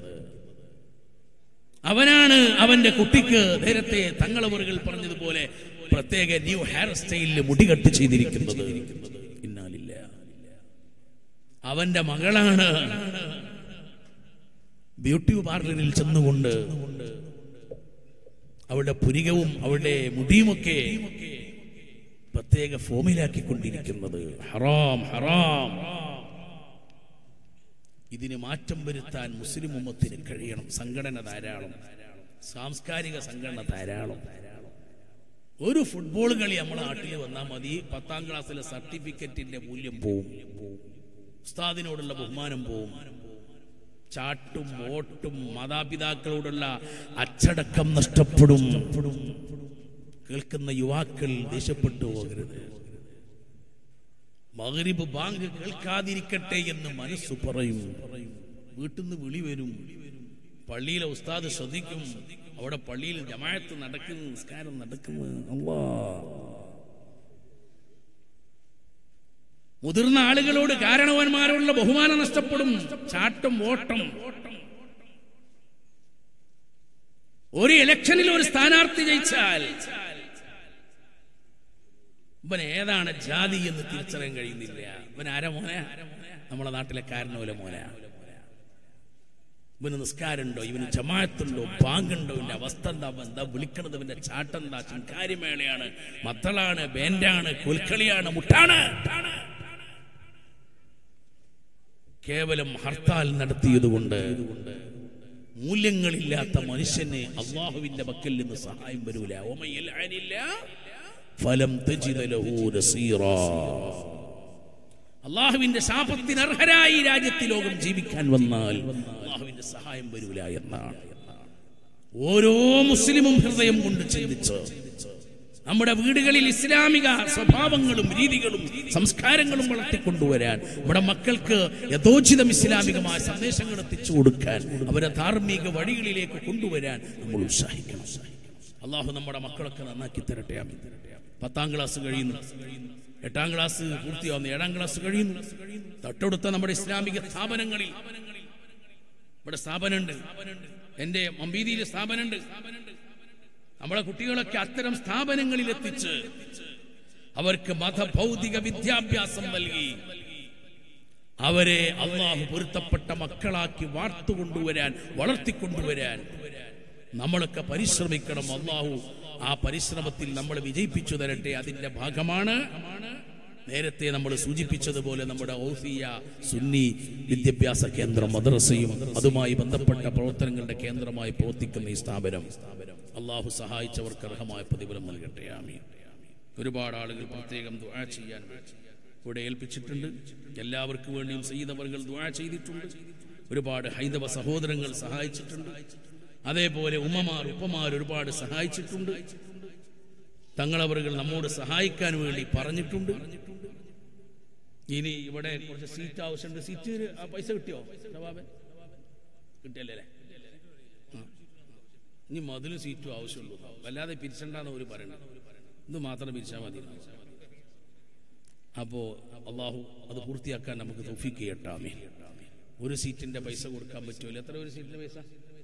അവനാണ് അവന്റെ കുട്ടിക്ക് നേരത്തെ തങ്ങളവറുകൾ പറഞ്ഞതുപോലെ പ്രത്യേക ന്യൂ ഹെയർ സ്റ്റൈലിൽ മുടികെട്ട് ചെയ്തിരിക്കുന്നത്. ഇന്നാലില്ല. അവന്റെ മകളാണ് ബ്യൂട്ടി പാർലറിൽ ചെന്നുകൊണ്ട് അവളുടെ പുരികവും അവളുടെ മുടിയുമൊക്കെ പ്രത്യേക ഫോമിലാക്കിക്കൊണ്ടിരിക്കുന്നത്. ഹറാം, ഹറാം. ഇതിന് മാറ്റം വരുത്താൻ മുസ്ലിം ഉമ്മത്തിന് കഴിയണം. സംഘടന ധാരാളം, സാംസ്കാരിക സംഘടന ധാരാളം. ഒരു ഫുട്ബോൾ കളി നമ്മുടെ നാട്ടിൽ വന്നാൽ മതി, 10ാം ക്ലാസ്സിലെ സർട്ടിഫിക്കറ്റിന്റെ മൂല്യം പോവും, ഉസ്താദിനോടുള്ള ബഹുമാനം പോവും, ചാട്ടും വോട്ടും മാതാപിതാക്കളോടുള്ള അച്ചടക്കം നഷ്ടപ്പെടും. കേൾക്കുന്ന യുവാക്കൾ ദേഷ്യപ്പെട്ടു പോകരുത്. മഗ്രിബ് ബാങ്ക് കേൾക്കാതിരിക്കട്ടെ എന്ന് മനസ്സ് പറയും. വീട്ടിൽ നിന്ന് വിളി വരും. പള്ളിയിലെ ഉസ്താദ് ശ്രദ്ധിക്കും. അവിടെ പള്ളിയിൽ ജമാഅത്ത് നടക്കുന്നു, നിസ്കാരം നടക്കുന്നു. മുതിർന്ന ആളുകളോട് കാരണവന്മാരോടുള്ള ബഹുമാനം നഷ്ടപ്പെടും. ചാട്ടം ഓട്ടം. ഒരു ഇലക്ഷനിൽ ഒരു സ്ഥാനാർത്ഥി ജയിച്ചാൽ ഇവൻ ഏതാണ് ജാതി എന്ന് തിരിച്ചറിയാൻ കഴിയുന്നില്ല. ഇവൻ ആരാ മോനെ? നമ്മളെ നാട്ടിലെ കാരണവല മോന. ഇവന് നിസ്കാരമുണ്ടോ? ഇവന് ജമാഅത്തുണ്ടോ? ബാങ്കുണ്ടോ? ഇവന്റെ അവസ്ഥ എന്താ? എന്താ വിളിക്കണത്? ഇവന്റെ ചാട്ടം എന്താ? ചിങ്കാരിമേളയാണ്, മത്തളാണ്, ബേൻഡാണ്, കൊൽക്കളിയാണ്, മുട്ടാണ്. കേവലം ഹർത്താൽ നടത്തിയതുകൊണ്ട് മൂല്യങ്ങളില്ലാത്ത മനുഷ്യന് അള്ളാഹുവിന്റെ പക്കൽ നിന്ന് സഹായം വരൂല. അള്ളാഹുവിന്റെ ശാപത്തിന് അർഹരായി രാജ്യത്ത് ലോകം ജീവിക്കാൻ വന്നാൽ അള്ളാഹുവിന്റെ സഹായം വരൂല എന്നാണ്. ഓരോ മുസ്ലിമും ഹൃദയം കൊണ്ട് ചിന്തിച്ച് നമ്മുടെ വീടുകളിൽ ഇസ്ലാമിക സ്വഭാവങ്ങളും രീതികളും സംസ്കാരങ്ങളും വളർത്തിക്കൊണ്ടുവരാൻ, നമ്മുടെ മക്കൾക്ക് യഥോചിതം ഇസ്ലാമികമായ സന്ദേശങ്ങൾ എത്തിച്ചു കൊടുക്കാൻ, അവരെ ധാർമ്മിക വഴികളിലേക്ക് കൊണ്ടുവരാൻ നമ്മൾ ഉത്സാഹിക്കണം. അള്ളാഹു നമ്മുടെ മക്കളൊക്കെ നന്നാക്കി തരട്ടെ. 10ാം ക്ലാസ് കഴിയുന്നു, 8ാം ക്ലാസ് പൂർത്തിയാവുന്നു, 7ാം ക്ലാസ് കഴിയുന്നു. തൊട്ടടുത്ത നമ്മുടെ ഇസ്ലാമിക സ്ഥാപനങ്ങളിൽ ഇവിടെ സ്ഥാപനമുണ്ട്. എന്റെ മമ്പീതിയിൽ സ്ഥാപനമുണ്ട്. നമ്മളെ കുട്ടികളൊക്കെ അത്തരം സ്ഥാപനങ്ങളിൽ എത്തിച്ച് അവർക്ക് മതഭൗതിക വിദ്യാഭ്യാസം നൽകി അവരെ അള്ളാഹു പൊരുത്തപ്പെട്ട മക്കളാക്കി വാർത്തുകൊണ്ടുവരാൻ, വളർത്തിക്കൊണ്ടുവരാൻ നമ്മളൊക്കെ പരിശ്രമിക്കണം. അള്ളാഹു ആ പരിശ്രമത്തിൽ നമ്മൾ വിജയിപ്പിച്ചു തരട്ടെ. അതിന്റെ ഭാഗമാണ് നേരത്തെ നമ്മൾ സൂചിപ്പിച്ചതുപോലെ നമ്മുടെ ഔഫിയ സുന്നി വിദ്യാഭ്യാസ കേന്ദ്രം മദ്രസയും അതുമായി ബന്ധപ്പെട്ട പ്രവർത്തനങ്ങളുടെ കേന്ദ്രമായി പ്രവർത്തിക്കുന്ന ഈ സ്ഥാപനം. അള്ളാഹു സഹായിച്ചവർക്ക് അർഹമായ പ്രതിഫലം നൽകട്ടെ. ആമീൻ. ഒരുപാട് ആളുകൾ പ്രത്യേകം ദുആ ചെയ്യാൻ ഇവിടെ ഏൽപ്പിച്ചിട്ടുണ്ട്. എല്ലാവർക്കും വേണ്ടിയും സയ്യിദ് അവർകൾ ദുആ ചെയ്തിട്ടുണ്ട്. ഒരുപാട് ഹൈന്ദവ സഹോദരങ്ങൾ സഹായിച്ചിട്ടുണ്ട്. അതേപോലെ ഉപ്പമാർ ഒരുപാട് സഹായിച്ചിട്ടുണ്ട്. തങ്ങളവറുകൾ നമ്മോട് സഹായിക്കാൻ വേണ്ടി പറഞ്ഞിട്ടുണ്ട്. ഇനി ഇവിടെ കുറച്ച് സീറ്റ് ആവശ്യമുണ്ട്. സീറ്റ് പൈസ കിട്ടിയോ? കിട്ടിയല്ലേ? ഇനി മതിലും സീറ്റും ആവശ്യമുള്ളൂ. വല്ലാതെ പിരിച്ചണ്ടെന്ന് അവർ പറയണം. ഇത് മാത്രം പിരിച്ചാൽ മതി. അപ്പോ അള്ളാഹു അത് പൂർത്തിയാക്കാൻ നമുക്ക് തൗഫീഖ് ചെയ്യട്ടെ. ആമീൻ. ഒരു സീറ്റിന്റെ പൈസ കൊടുക്കാൻ പറ്റുമല്ലോ. എത്ര ഒരു സീറ്റിന്റെ പൈസ?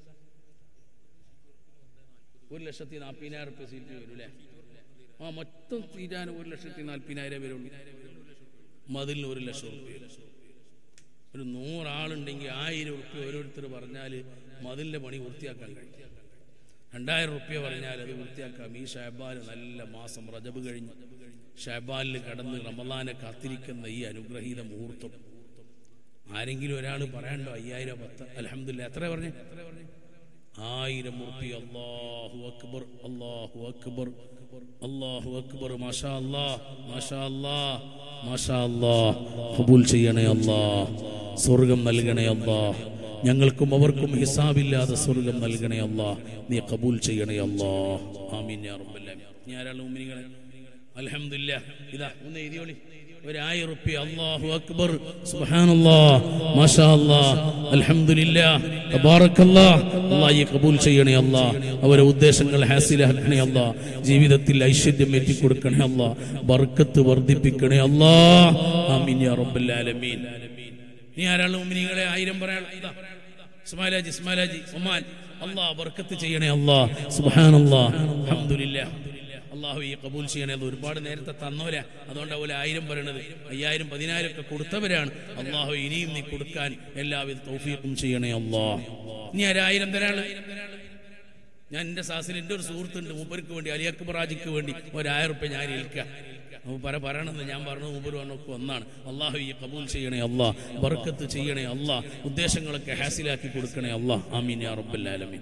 1,40,000 റുപ്യ സീറ്റ് വരും അല്ലേ? മൊത്തം തീരാൻ 1,40,000 വരുള്ളൂ. മതിലിന് 1,00,000 റുപ്യ. ഒരു 100 ആളുണ്ടെങ്കിൽ 1000 റുപ്യ ഓരോരുത്തർ പറഞ്ഞാൽ മതിലിന്റെ പണി പൂർത്തിയാക്കാൻ കഴിയും. 2000 റുപ്യ പറഞ്ഞാൽ അത് വൃത്തിയാക്കാം. ഈ ഷഅബാൻ നല്ല മാസം, റജബ് കഴിഞ്ഞ് ഷഅബാനിൽ കടന്ന് റമളാനെ കാത്തിരിക്കുന്ന ഈ അനുഗ്രഹീത മുഹൂർത്തം ആരെങ്കിലും ഒരാൾ പറയാണ്ടോ? 5000 10 അൽഹംദുലില്ലാഹ്. എത്ര പറഞ്ഞേ? 1000 റുപ്യ. അല്ലാഹു അക്ബർ, അല്ലാഹു അക്ബർ, അല്ലാഹു അക്ബർ. മാഷാ അല്ലാഹ്, മാഷാ അല്ലാഹ്. മാഷാ അല്ലാഹ് ഖബൂൽ ചെയ്യണേ അല്ലാഹ്. സ്വർഗം നൽകണേ അല്ലാഹ്. ഞങ്ങൾക്കും അവർക്കും ഹിസാബില്ലാതെ സ്വർഗം നൽകണേ അല്ലാഹ്. നീ ഖബൂൽ ചെയ്യണേ അല്ലാഹ്. ആമീൻ യാ റബ്ബൽ ആലമീൻ. നീ ആരാണ് മുഅ്മിനീങ്ങളെ? അൽഹംദുലില്ലാഹ്. ഇതാ ഒന്ന് എഴുതിയോളി. 1000 റുപ്യ. അല്ലാഹു അക്ബർ. സുബ്ഹാനല്ലാഹ്. മാഷാ അല്ലാഹ്. അൽഹംദുലില്ലാഹ്. തബാറക്കല്ലാഹ്. അല്ലാഹ് ഖബൂൽ ചെയ്യണേ അല്ലാഹ്. അവരുടെ ഉദ്ദേശങ്ങൾ ഹാസിലാക്കണേ അല്ലാഹ്. ജീവിതത്തിൽ ഐശ്വര്യം എത്തിക്കൊടുക്കണേ അല്ലാഹ്. ബർക്കത്ത് വർദ്ധിപ്പിക്കണേ അല്ലാഹ്. ആമീൻ യാ റബ്ബൽ ആലമീൻ. നീ ആരാണ് മുഅ്മിനീങ്ങളെ? 1000 പറയാൻ. ഇസ്മായിലാജി ഒമാൻ. അല്ലാഹ് ബർക്കത്ത് ചെയ്യണേ അല്ലാഹ്. സുബ്ഹാനല്ലാഹ്. അൽഹംദുലില്ലാഹ്. അല്ലാഹു ഈ ഖബൂൽ ചെയ്യണേ. അത് ഒരുപാട് നേരത്തെ തന്നോരാ, അതുകൊണ്ട് അവര് 1000 പറയണത്. 5000 10000 ഒക്കെ കൊടുത്തവരാണ്. അല്ലാഹു ഇനിയും നീ കൊടുക്കാൻ എല്ലാവിധ തൗഫീഖും ചെയ്യണേ അല്ലാഹ്. നീ 1000 തരാള്. ഞാൻ എന്റെ സാസിൽ എൻ്റെ ഒരു സുഹൃത്തുണ്ട്, മൂപ്പർക്ക് വേണ്ടി അലി അക്ബർ ഹാജിക്ക് വേണ്ടി 1000 റുപ്യ ഞാൻ ഏൽക്കാം. പറയണമെന്ന് ഞാൻ പറഞ്ഞു. മൂപ്പർ പറഞ്ഞൊക്കെ ഒന്നാണ്. അല്ലാഹു ഈ ഖബൂൽ ചെയ്യണേ അല്ലാഹ്. ബർക്കത്ത് ചെയ്യണേ അല്ലാഹ്. ഉദ്ദേശങ്ങളൊക്കെ ഹാസിലാക്കി കൊടുക്കണേ അല്ലാഹ്. ആമീൻ യാ റബ്ബൽ ആലമീൻ.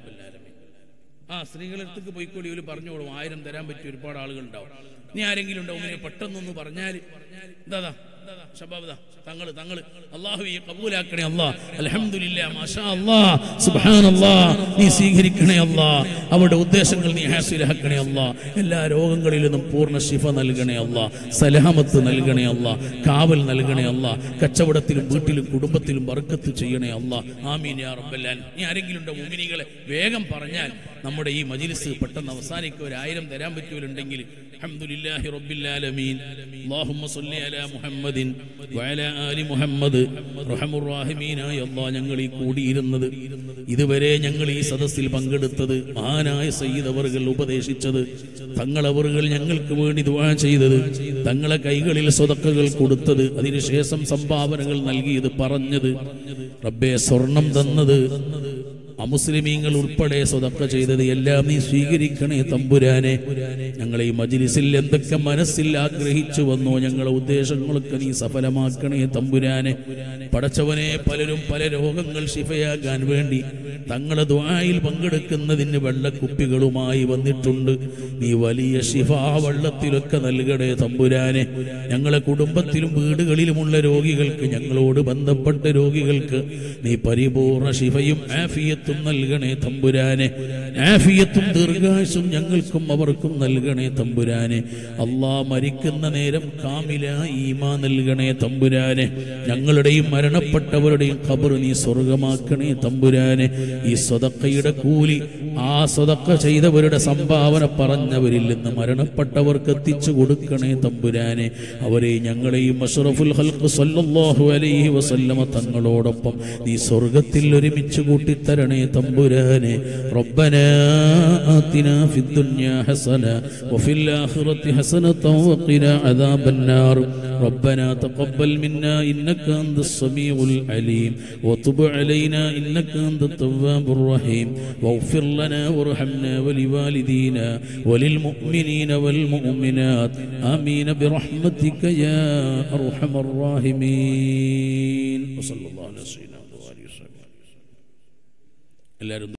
സ്ത്രീകളടുത്തേക്ക് പോയിക്കോളി. ഇവര് പറഞ്ഞോളും. 1000 തരാൻ പറ്റിയ ഒരുപാട് ആളുകൾ ഉണ്ടാവും. നീ ആരെങ്കിലും ഉണ്ടാവും ഇങ്ങനെ പെട്ടെന്നൊന്ന് പറഞ്ഞാൽ എന്താ ഷബാബ് തങ്ങള് അല്ലാഹു ഈ ഖബൂലാക്കണേ അല്ലാഹ്. അൽഹംദുലില്ലാഹ്. മാഷാ അല്ലാഹ്. സുബ്ഹാനല്ലാഹ്. നീ സ്വീകരിക്കണേ അല്ലാഹ്. അവരുടെ ഉദ്ദേശങ്ങൾ നീ ഹാസിലാക്കണേ അല്ലാഹ്. എല്ലാ രോഗങ്ങളിൽ നിന്നും പൂർണ്ണ ശിഫ നൽകണേ അല്ലാഹ്. സലാമത്ത് നൽകണേ അല്ലാഹ്. കാവൽ നൽകണേ അല്ലാഹ്. കച്ചവടത്തിലും വീട്ടിലും കുടുംബത്തിലും ബർക്കത്ത് ചെയ്യണേ അല്ലാഹ്. ആമീൻ യാ റബ്ബൽ ആലമീൻ. നീ ആരെങ്കിലും ഉണ്ടോ മുഅ്മിനീങ്ങളെ? വേഗം പറഞ്ഞാൽ നമ്മുടെ ഈ മജ്ലിസ് പെട്ടെന്ന് അവസാനിക്കുക. 1000 തരാൻ പറ്റുമല്ലുണ്ടെങ്കിൽ അൽഹംദുലില്ലാഹി റബ്ബിൽ ആലമീൻ. അല്ലാഹുമ്മ സ്വല്ലി അലാ മുഹമ്മദിൻ വഅലാ ആലി മുഹമ്മദ്. റഹ്മുർ റഹീമീനായ അല്ലാഹ്, ഞങ്ങൾ ഈ കൂടിയിരുന്നത്, ഇതുവരെ ഞങ്ങൾ ഈ സദസ്സിൽ പങ്കെടുത്തത്, മഹാനായ സയ്യിദ് അവറുകൾ ഉപദേശിച്ചത്, തങ്ങളവറുകൾ ഞങ്ങൾക്ക് വേണ്ടി ദുആ ചെയ്തത്, തങ്ങളെ കൈകളിൽ സ്വതക്കകൾ കൊടുത്തത്, അതിനുശേഷം സംഭാവനകൾ നൽകിയത്, പറഞ്ഞത്, റബ്ബേ സ്വർണം തന്നത്, അമുസ്ലിമീങ്ങൾ ഉൾപ്പെടെ സ്വതക്ക ചെയ്തത് എല്ലാം നീ സ്വീകരിക്കണേ തമ്പുരാനെ. ഞങ്ങളെ ഈ മജ്ലിസിൽ എന്തൊക്കെ മനസ്സിൽ ആഗ്രഹിച്ചു വന്നോ ഞങ്ങളെ ഉദ്ദേശങ്ങളൊക്കെ നീ സഫലമാക്കണേ തമ്പുരാനെ. പടച്ചവനെ, പലരും പല രോഗങ്ങൾ ശിഫയാകാൻ വേണ്ടി തങ്ങളെ ദുആയിൽ പങ്കെടുക്കുന്നതിന് വെള്ളക്കുപ്പികളുമായി വന്നിട്ടുണ്ട്. നീ വലിയ ശിഫ വെള്ളത്തിലൊക്കെ നൽകണേ തമ്പുരാനെ. ഞങ്ങളെ കുടുംബത്തിലും വീടുകളിലുമുള്ള രോഗികൾക്ക്, ഞങ്ങളോട് ബന്ധപ്പെട്ട രോഗികൾക്ക് നീ പരിപൂർണ ശിഫയും ആഫിയത്തും നൽകണേ തമ്പുരാനെ. ആഫിയത്തും ദീർഘായുസ്സും ഞങ്ങൾക്കും അവർക്കും നൽകണേ തമ്പുരാനെ. അല്ലാഹ്, മരിക്കുന്ന നേരം കാമില ഈമാൻ നൽകണേ തമ്പുരാനെ. ഞങ്ങളുടെയും മരണപ്പെട്ടവരുടെയും ഖബർ നീ സ്വർഗമാക്കണേ തമ്പുരാനെ. ഈ സ്വതക്കയുടെ കൂലി ആ സ്വതക്ക ചെയ്തവരുടെ സംഭാവന പറഞ്ഞവരിൽ നിന്ന് മരണപ്പെട്ടവർക്ക് എത്തിച്ചു കൊടുക്കണേ തമ്പുരാനെ. അവരെ ഞങ്ങളെയും അഷ്റഫുൽ ഖൽഖ് സ്വല്ലല്ലാഹു അലൈഹി വസല്ലമ തങ്ങളോടൊപ്പം നീ സ്വർഗത്തിൽ ഒരുമിച്ച് കൂട്ടിത്തരണേ തമ്പുരാനെ. റബ്ബനാ ആതിനാ ഫിദ്ദുനിയാ ഹസന വഫിൽ ആഖിറതി ഹസനതൻ വഖിനാ അദാബന്നാർ. ربنا تقبل منا إنك أنت السميع العليم وتب علينا إنك أنت التواب الرحيم واغفر لنا وارحمنا ولوالدينا وللمؤمنين والمؤمنات آمين برحمتك يا أرحم الراحمين. وصلى الله على سيدنا محمد وآله وسلم.